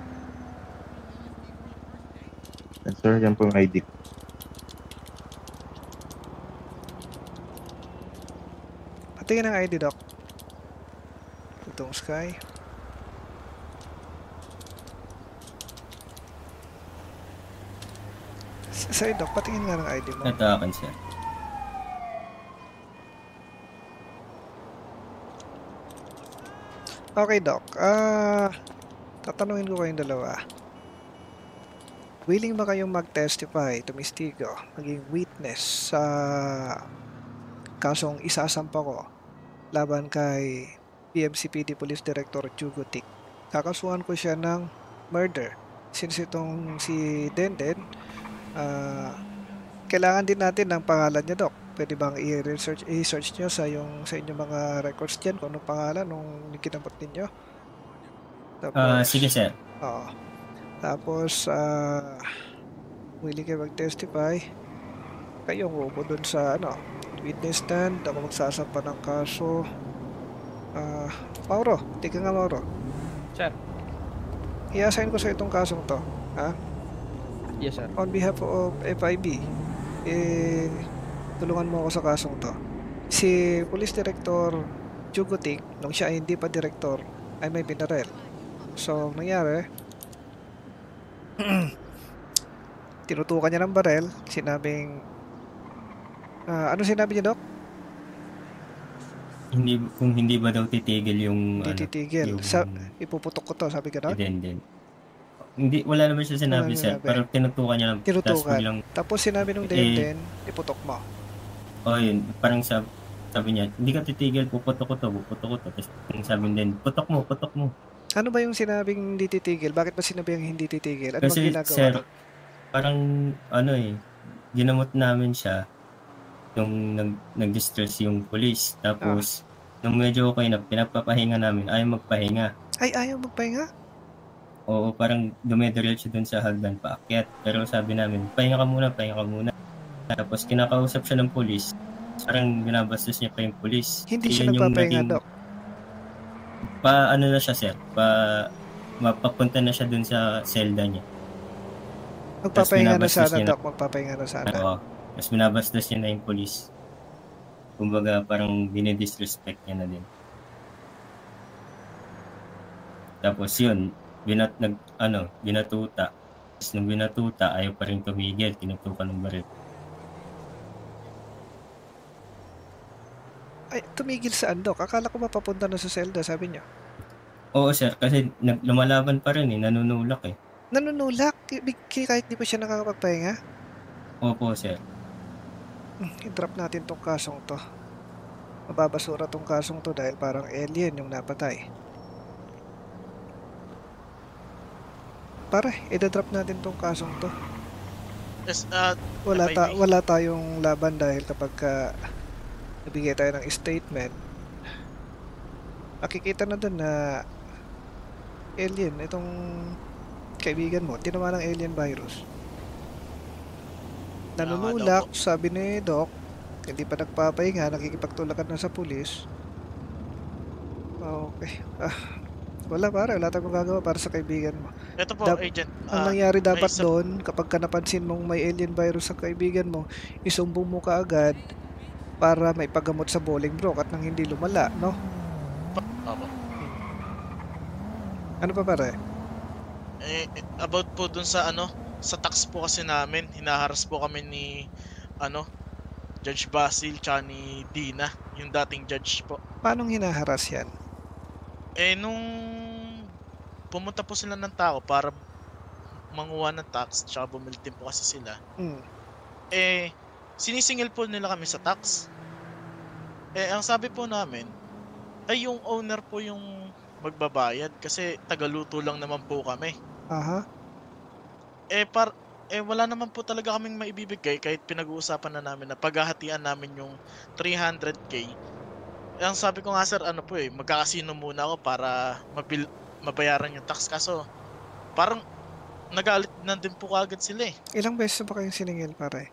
Yan sir, yan po yung I D. Patingin ang I D, Doc. Itong Sky. S- Sorry, Doc, patingin nga ng I D mo. Ito akin, sir. Okay, Doc. Ah, tatanungin ko kayong dalawa. Willing ba kayong mag-testify, tumistigo, maging witness sa kasong isasampa ko laban kay P M C P D Police Director Jugotik? Kakasuhan ko siya ng murder. Since itong si Denden, ah, kailangan din natin ng pangalan niya, Doc. Pwede bang i-research i-search nyo sa yung sa inyong mga records diyan kung anong pangalan nung kinabot ninyo? Ah, sige, sir. Oo. Tapos ah willing kayo mag-testify. Kayo ang uupo dun sa ano, witness stand. Ako magsasampa ng kaso. Ah, Mauro, tika nga Mauro. Sir. I-assign ko sa itong kasong to. Ha? Yes, sir. On behalf of F I B, eh, tulungan mo ako sa kasong to. Si Police Director Jugotik, nung siya ay hindi pa director, ay may binarel. So, ang nangyari, tinutukan niya ng barel, sinabing, ah, ano sinabi niya, Doc? Hindi, kung hindi ba daw titigil yung, Hindi ano, titigil. yung, Sa, ipuputok ko to, sabi ka si doon? Denden. Hindi, wala naman siya sinabi, Wala sir. sinabi. Parang tinutukan niya lang. Tapos Tinutukan. biglang, Tapos sinabi nung eh, Denden, iputok mo. oh, yun. Parang sabi, sabi niya, hindi ka titigil, puputok ko to, puputok ko to. Tapos yung sabi din, putok mo, putok mo. Ano ba yung sinabing hindi titigil? Bakit ba sinabi ang hindi titigil? Ano bang Kasi, ginagawa? sir, parang, ano eh, ginamot namin siya yung nag, nag-distress yung police. Tapos, nung medyo okay na, pinapapahinga namin, ayaw magpahinga. Ay, ayaw magpahinga? Oo, parang dumediretso dun sa hagdan paakyat. Pero sabi namin, pahinga ka muna, pahinga ka muna. Tapos kinakausap siya ng polis. Parang binabastos niya pa yung polis. Hindi Eh, siya yun yung nagpapahinga, naging- Doc. Pa, ano na siya, sir? Pa, mapapunta na siya dun sa selda niya. Magpapahinga na binabastos sana, niya na- Doc. Magpapahinga na sana. Oo. Tapos binabastos niya na yung polis. Kumbaga, parang dinidisrespect niya na din. Tapos yun, binat, nag, ano, binatuta. Tapos nung binatuta, ayaw pa rin tumigil. Tinutukan ng baril. Ay, tumigil saan, Doc? Akala ko mapapunta na sa selda, sabi niya. Oo, sir. Kasi nag, lumalaban pa rin eh. Nanunulak eh. Nanunulak? Ki- ki- Kahit di pa siya nakakapagpahinga? Opo, sir. Hmm, I-drop natin tong kasong to. Mababasura tong kasong to dahil parang alien yung napatay. Pare, i-drop natin tong kasong to. Yes, uh, Wala, F I ta B. wala tayong laban dahil kapag ka nabigay tayo ng statement, makikita na dun na alien, itong kaibigan mo, tinawa ng alien virus. Nanunulak, sabi ni Doc, hindi pa nagpapahinga, nakikipagtulakan na sa pulis. Okay. Ah, wala pare, wala tayong magagawa para sa kaibigan mo. Ito po, Dap- Agent. Ang ah, nangyari may dapat isa- doon, kapag ka napansin mong may alien virus sa kaibigan mo, isumbong mo kaagad para may paggamot sa Bolingbroke at nang hindi lumala, no? Opo. Ano pa pare? Eh, about po dun sa ano, sa tax po kasi namin, hinaharas po kami ni ano, Judge Basil tsaka ni Dina, yung dating judge po. Paano hinaharas yan? Eh, nung pumunta po sila ng tao para manguha ng tax, tsaka bumili din po kasi sila, Hmm. eh, sinisingil po nila kami sa tax. Eh, ang sabi po namin, ay yung owner po yung magbabayad kasi tagaluto lang naman po kami. Aha. Eh, par eh wala naman po talaga kaming maibibigay kahit pinag-uusapan na namin na paghahatian namin yung three hundred K. Eh, ang sabi ko nga sir, ano po eh, magkakasino muna ako para mabil mabayaran yung tax kaso parang nagalit na din po kaagad sila eh. Ilang beses na ba kayong siningil pare?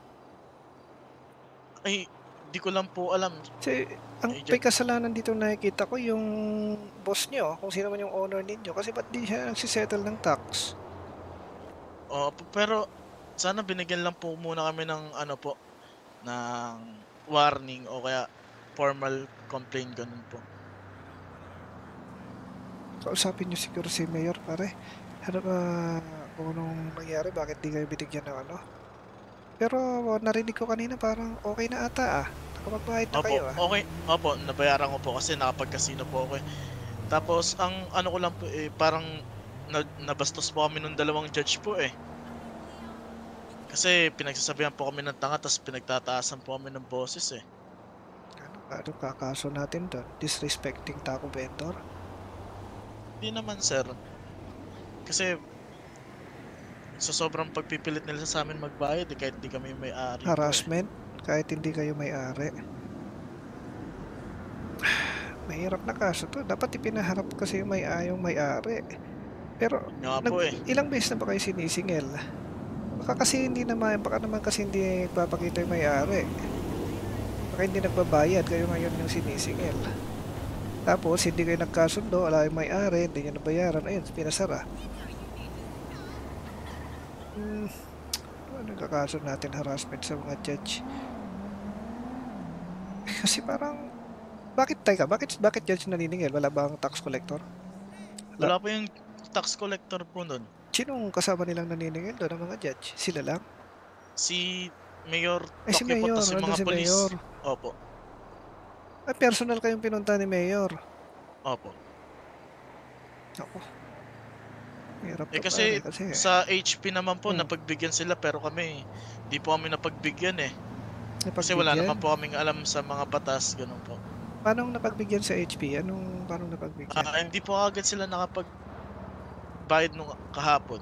Ay, di ko lang po alam. Kasi ang may kasalanan dito nakikita ko yung boss nyo, kung sino man yung owner ninyo. Kasi ba't di siya nagsisettle ng tax? Oh, p- pero sana binigyan lang po muna kami ng ano po, ng warning o kaya formal complaint ganun po. Kausapin nyo siguro si Mayor pare. Ano ba kung anong nangyari, bakit di kayo binigyan ng ano? Pero narinig ko kanina parang okay na ata ah. Nakapagbayad na Opo, kayo ah. okay. Opo, nabayaran ko po kasi nakapag-casino po ako eh. Tapos ang ano ko lang po eh parang na, nabastos po kami ng dalawang judge po eh. Kasi pinagsasabihan po kami ng tanga tapos pinagtataasan po kami ng boses eh. Ano kakaso natin doon? Disrespecting taco vendor? Hindi naman sir. Kasi sa sobrang pagpipilit nila sa amin magbayad eh, kahit di kami may-ari. po eh. Harassment? Kahit hindi kayo may-ari. Mahirap na kaso to. Dapat ipinaharap kasi yung may-ayong may-ari. Pero Nga nag- po eh. ilang beses na ba kayo sinisingil? Baka kasi hindi naman, baka naman kasi hindi nagpapakita yung may-ari. Baka hindi nagbabayad, kayo ngayon yung sinisingil. Tapos hindi kayo nagkasundo, wala yung may-ari, hindi nyo nabayaran, ayun, pinasara. Hmm, ano kakaso natin harassment sa mga judge? Kasi parang, bakit teka, bakit bakit judge naniningil? Wala bang tax collector? Wala po yung tax collector po nun. Sinong kasama nilang naniningil doon ang mga judge? Sila lang? Si Mayor Ay, si Tokyo po Mayor, tapos yung nandun mga si polis. Mayor. Opo. Ay, personal kayong pinunta ni Mayor. Opo. Ako. Hirap Eh to, kasi, pare, kasi sa H P naman po Hmm. napagbigyan sila pero kami di po kami napagbigyan eh. Kasi wala Napagbigyan? naman po kaming alam sa mga batas ganun po. Paano napagbigyan sa H P? Anong paano napagbigyan? Ah, hindi po agad sila nakapag bayad nung kahapon.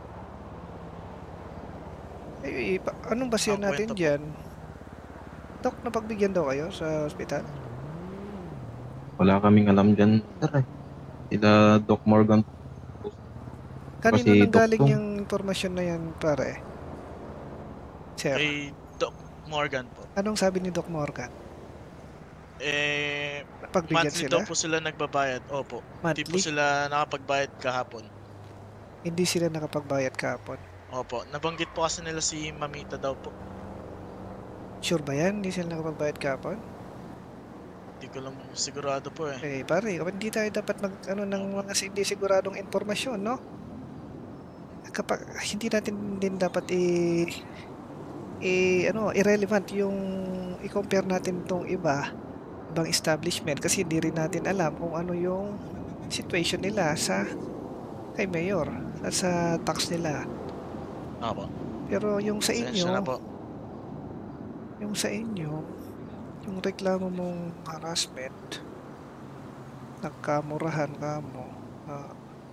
Eh, pa- anong basihan Ang natin kwento po. dyan? Dok, napagbigyan daw kayo sa ospital? Wala kaming alam dyan, sir eh. Sila Doc Morgan. Kanino Kasi nanggaling Doc Dong. yung impormasyon na yan, pare? Sir, Kay Doc Morgan po. anong sabi ni Doc Morgan? Eh, Napagbigyan monthly sila? daw po sila nagbabayad. Opo. Hindi po Monthly? sila nakapagbayad kahapon. Hindi sila nakapagbayad kahapon. Opo. Nabanggit po kasi nila si Mamita daw po. Sure ba yan? Hindi sila nakapagbayad kahapon? Hindi ko lang sigurado po eh. Eh, pare, hindi tayo dapat mag, ano, ng mga hindi siguradong informasyon, no? Kapag, hindi natin din dapat i, i ano, irrelevant yung i-compare natin tong iba, ibang establishment kasi hindi rin natin alam kung ano yung situation nila sa kay Mayor. Nasa tax nila. Opo. Pero yung sa inyo, Pasensya na po. yung sa inyo, yung reklamo mong harassment, nagkamurahan ka mo, ah,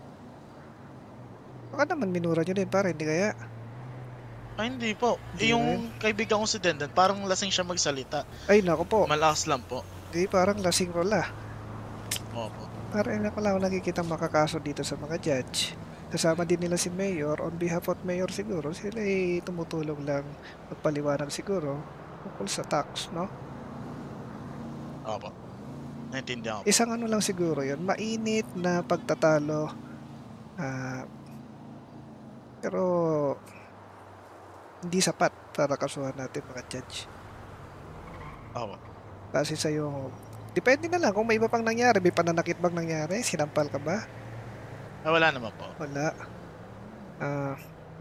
baka naman minura nyo din, pare, hindi kaya? Ay, hindi po. Hindi Eh, yung kaibigan kong si Denden, parang lasing siya magsalita. Ay, nako po. Malakas lang po. Hindi, parang lasing rola. Opo. Parang na pala ako nakikita makakaso dito sa mga judge. Kasama din nila si Mayor. On behalf of Mayor siguro, sila ay tumutulong lang magpaliwanag siguro tungkol sa tax, no? Opo. Naintindihan ko. Isang ano lang siguro yun, mainit na pagtatalo. Ah, pero hindi sapat para kasuhan natin mga judge. Opo. Kasi sa'yo, depende na lang kung may iba pang nangyari. May pananakit bang nangyari? Sinampal ka ba? Ah, wala naman po. Wala. Ah,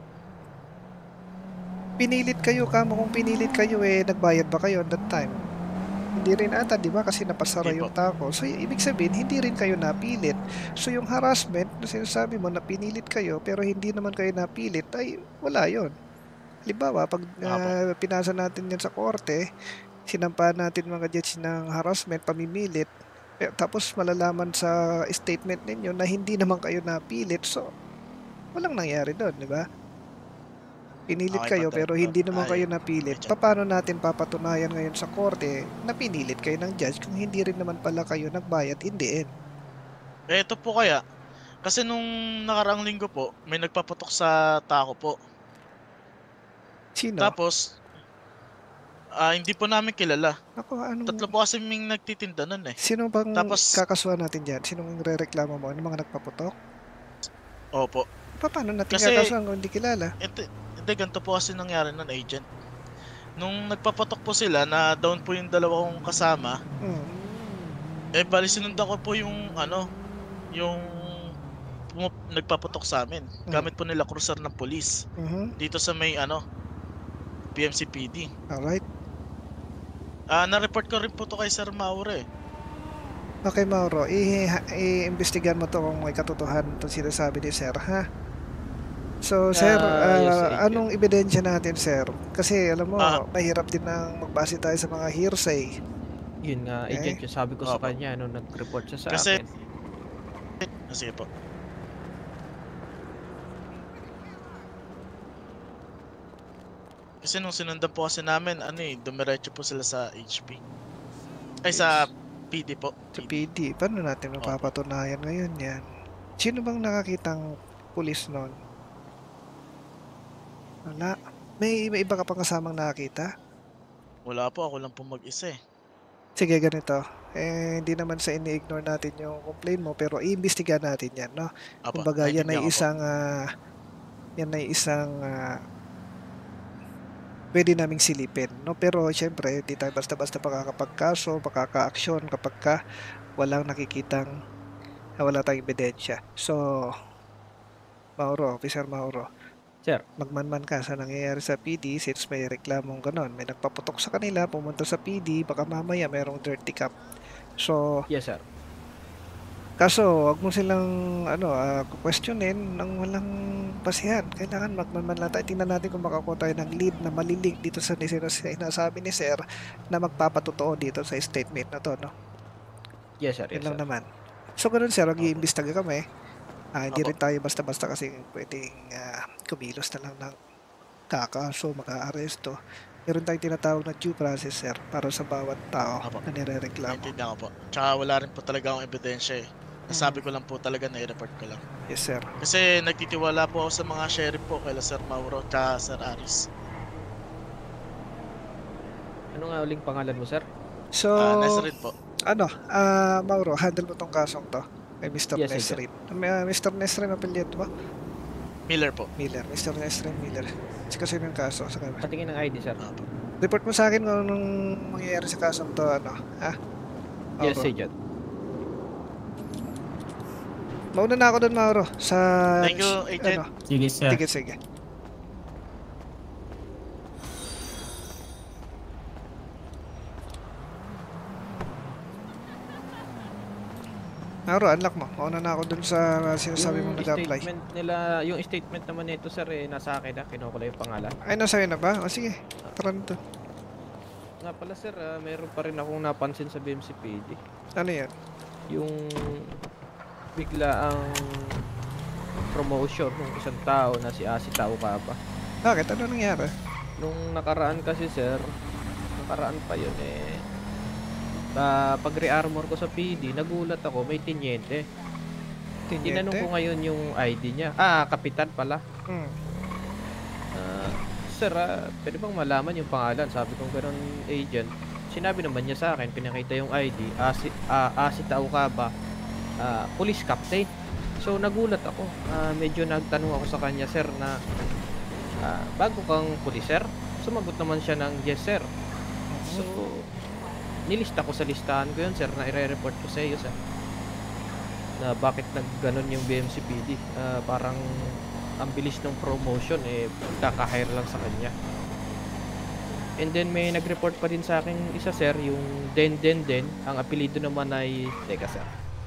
pinilit kayo, kamo kung pinilit kayo eh, nagbayad ba kayo at that time? Hindi rin ata, di ba? Kasi napasara Hindi yung tako. So, y- ibig sabihin, hindi rin kayo napilit. So, yung harassment na sinasabi mo na pinilit kayo pero hindi naman kayo napilit, ay wala yon. Halimbawa, pag ah, pinasa natin yan sa korte, sinampahan natin mga judge ng harassment, pamimilit, eh, tapos malalaman sa statement ninyo na hindi naman kayo napilit. So, walang nangyari doon, di ba? Pinilit Okay, kayo Padre. pero hindi naman Ay, kayo napilit. Paano natin papatunayan ngayon sa korte na pinilit kayo ng judge kung hindi rin naman pala kayo nagbayad in the end? Eh, ito po kaya. Kasi nung nakaraang linggo po, may nagpapatok sa tako po. Sino? Tapos, ah hindi po namin kilala. Ako, anong... Tatlo po kasi may nagtitinda nun eh. Sino bang Tapos- kakasuhan natin dyan? Sinong re-reklamo mo? Ano mga nagpaputok? Opo. Pa- Paano natin Kasi- kakasuhan kung hindi kilala? Ito, hindi, ganito po kasi nangyari nun, agent. Nung nagpapatok po sila, na down po yung dalawa kong kasama, Hmm. eh bali sinundan ko po yung ano, yung pumu- nagpapatok sa amin. Gamit po nila cruiser ng police. Mhm. Dito sa may ano, P M C P D. Alright. Ah, na-report ko rin po to kay Sir Mauro eh. Okay, Mauro. I- i-investigan mo to kung may katotohanan to sinasabi ni Sir, ha? So, Sir, Ah, yes, ah, agent. anong ebidensya natin, Sir? Kasi, alam mo, Ah. mahirap din nang magbase tayo sa mga hearsay. Yun nga, Okay. agent, yung sabi ko sa Opo. kanya nung nag-report siya sa Kasi- akin. Ah, sige po. Kasi nung sinundan po kasi namin, ano eh, dumiretso po sila sa H P. Ay, sa P D po. Sa P D, paano natin mapapatunayan ngayon yan? Sino bang nakakitang pulis nun? Wala. May, may iba ka pang kasamang nakakita? Wala po, ako lang po mag-isa eh. Sige, ganito. Eh, hindi naman sa ini-ignore natin yung complaint mo, pero iimbestigahan natin yan, no? Apa, Kumbaga, yan ay naintindihan ko po. isang, ah, yan ay isang, ah, pwede naming silipin, no? Pero, syempre, hindi tayo basta-basta makakapagkaso, makaka-aksyon kapag ka walang nakikitang, ah, wala tayong ebidensya. So, Mauro, Officer Mauro, Sir. magmanman ka sa nangyayari sa P D since may reklamong ganon. May nagpaputok sa kanila, pumunta sa P D, baka mamaya mayroong dirty cup. So, Yes, sir. kaso, wag mo silang ano, ah, questionin nang walang basihan. Kailangan magmanman lang tayo. Tingnan natin kung makakuha tayo ng lead na malilink dito sa sinasabi ni Sir na magpapatotoo dito sa statement na to, no? Yes, sir. Yun Yes, lang sir. naman. So, ganun Sir, mag-iimbestiga kami. Ah, hindi Opo. rin tayo basta-basta kasi pwedeng ah, kumilos na lang ng kakaso, maka-aresto. Meron tayong tinatawag na due process, Sir, para sa bawat tao Opo. na nirereklamo. Naintindihan ko po. Tsaka wala rin po talaga akong ebidensya eh. Nasabi ko lang po talaga na i-report ko lang. Yes, Sir. Kasi nagtitiwala po ako sa mga sheriff po, kaila Sir Mauro tsaka Sir Aris. Ano nga uling pangalan mo, sir? So, Ah, Nesrin po. ano, ah, Mauro, handle mo tong kasong to kay Mister Yes, Nesrin. Uh, Mister Nesrin, apelyido ba? Miller po. Miller. Mister Nesrin Miller. Kasi yung kaso. Sa kanya. Patingin ng I D, sir. Report mo sa akin kung anong mangyayari sa kasong to, ano, ha? Yes, Mauro. agent. Mauna na ako doon, Mauro, sa... Thank you, agent. Ano, Sige, sir. sige, sige. Aro, unlock mo. Mauna na ako dun sa sinasabi mong nag-apply. statement nila, yung statement naman nito sir eh, nasa akin na, kinuha ko lang yung pangalan. Ay, nasa na ba? O sige, tara nito. Nga pala sir, ah, mayroon pa rin akong napansin sa B M C P D. Ano yan? Yung bigla ang promotion ng isang tao na si Asi Tao Kaba. Bakit? Ano nangyari? Nung nakaraan kasi sir, nakaraan pa yun eh, uh, pag re-armor ko sa P D, nagulat ako, may tinyente. Tinyente? Tinanong ko ngayon yung I D niya. Ah, kapitan pala. Hmm. Uh, sir, ah, pwede bang malaman yung pangalan? Sabi kong ganun agent. Sinabi naman niya sa akin, pinakita yung I D, Asi, uh, Asi Tao Kaba, uh, police captain. So nagulat ako. Uh, medyo nagtanong ako sa kanya, sir, na uh, bago kang policer? Sumagot naman siya ng yes, sir. So nilista ko sa listahan ko yun, sir, na i-report ko sa iyo, sir, na bakit nagganon yung B M C P D. Uh, parang ang bilis ng promotion eh, kaka-hire lang sa kanya. And then may nag-report pa din sa akin isa, sir, yung Den Den Den. Ang apelido naman ay, teka sir,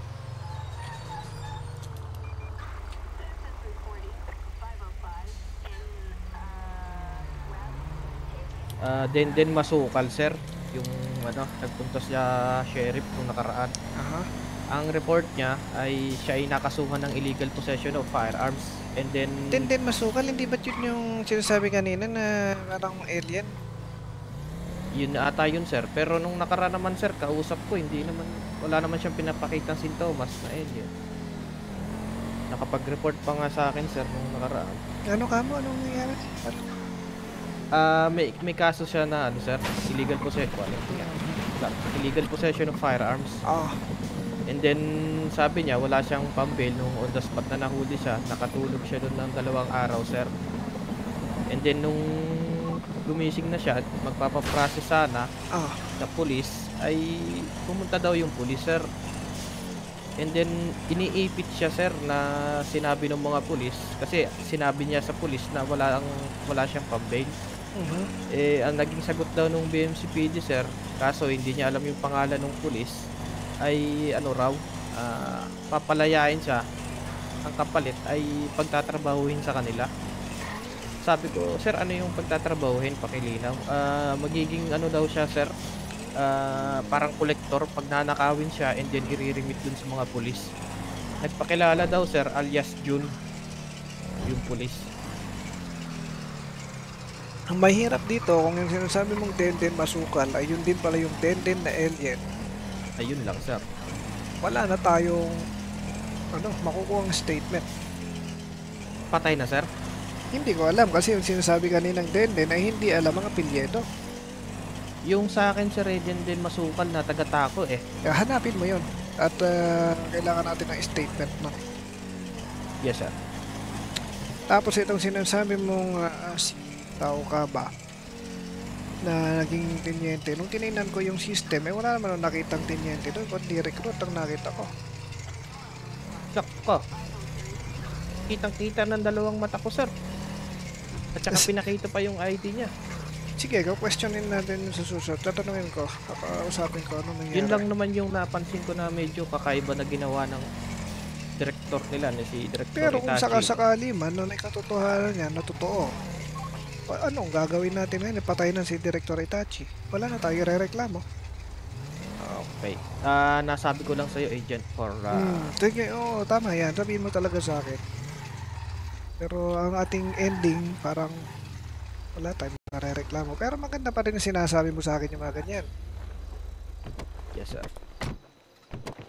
uh, Den Den Masukal, sir, yung ano, nagpunta sa sheriff nung nakaraan. Aha. Ang report niya ay siya ay nakasuhan ng illegal possession of firearms. And then Den Den Masukal, hindi ba yun yung sinasabi kanina na parang alien? Yun ata yun, sir. Pero nung nakaraan naman, sir, kausap ko, hindi naman, wala naman siyang pinapakitang sintomas na alien. Nakapag-report pa nga sa akin, sir, nung nakaraan. Ano ka mo? Anong nangyari? Ano? Ah, uh, may may kaso siya na ano, sir, illegal possession. Illegal possession of firearms. Oh. And then sabi niya wala siyang pambail nung on the spot na nahuli siya. Nakatulog siya doon ng dalawang araw, sir. And then nung gumising na siya, magpapaprocess sana oh. sa pulis, ay pumunta daw yung pulis, sir. And then iniipit siya, sir, na sinabi ng mga pulis, kasi sinabi niya sa pulis na wala ang wala siyang pambail. Uh-huh. Eh ang naging sagot daw nung B M C P D, sir, kaso hindi niya alam yung pangalan ng pulis, ay ano raw, uh, papalayain siya. Ang kapalit ay pagtatrabahuhin sa kanila. Sabi ko, sir, ano yung pagtatrabahuhin? Pakilinaw. Uh, magiging ano daw siya, sir, uh, parang kolektor pag nanakawin siya, and then i-remit dun sa mga pulis. Nagpakilala daw, sir, alias June, yung pulis. Ang mahirap dito, kung yung sinasabi mong Den Den Masukal, ay yun din pala yung Den Den na alien. Ayun lang, sir. Wala na tayong ano, makukuha ang statement. Patay na, sir? Hindi ko alam kasi yung sinasabi kaninang Den Den ay hindi alam ang apelyido. Yung sa akin, sir, Den Den Masukal na taga-Taco eh. Kaya hanapin mo yun. At uh, kailangan natin ng statement mo. Yes, sir. Tapos itong sinasabi mong uh, si Tao Kaba na naging tinyente. Nung tinignan ko yung system, eh wala naman nakitang tinyente doon. Kundi recruit ang nakita ko. Sakko. Kitang-kita ng dalawang mata ko, sir. At saka pinakita pa yung I D niya. Sige, questionin natin sa susunod. Tatanungin ko, kakausapin ko ano nangyari. Yun lang naman yung napansin ko na medyo kakaiba na ginawa ng director nila, ni si Director Pero kung Itachi. sakasakali man, na may katotohanan niya na totoo, anong gagawin natin ngayon? Ipatay na si Director Itachi. Wala na tayo re-reklamo. Okay. Ah, uh, nasabi ko lang sa'yo, agent, for... Uh... Hmm, sige, oo, tama yan. Sabihin mo talaga sa akin. Pero ang ating ending, parang wala tayong nare-reklamo. Pero maganda pa rin yung sinasabi mo sa akin yung mga ganyan. Yes, sir.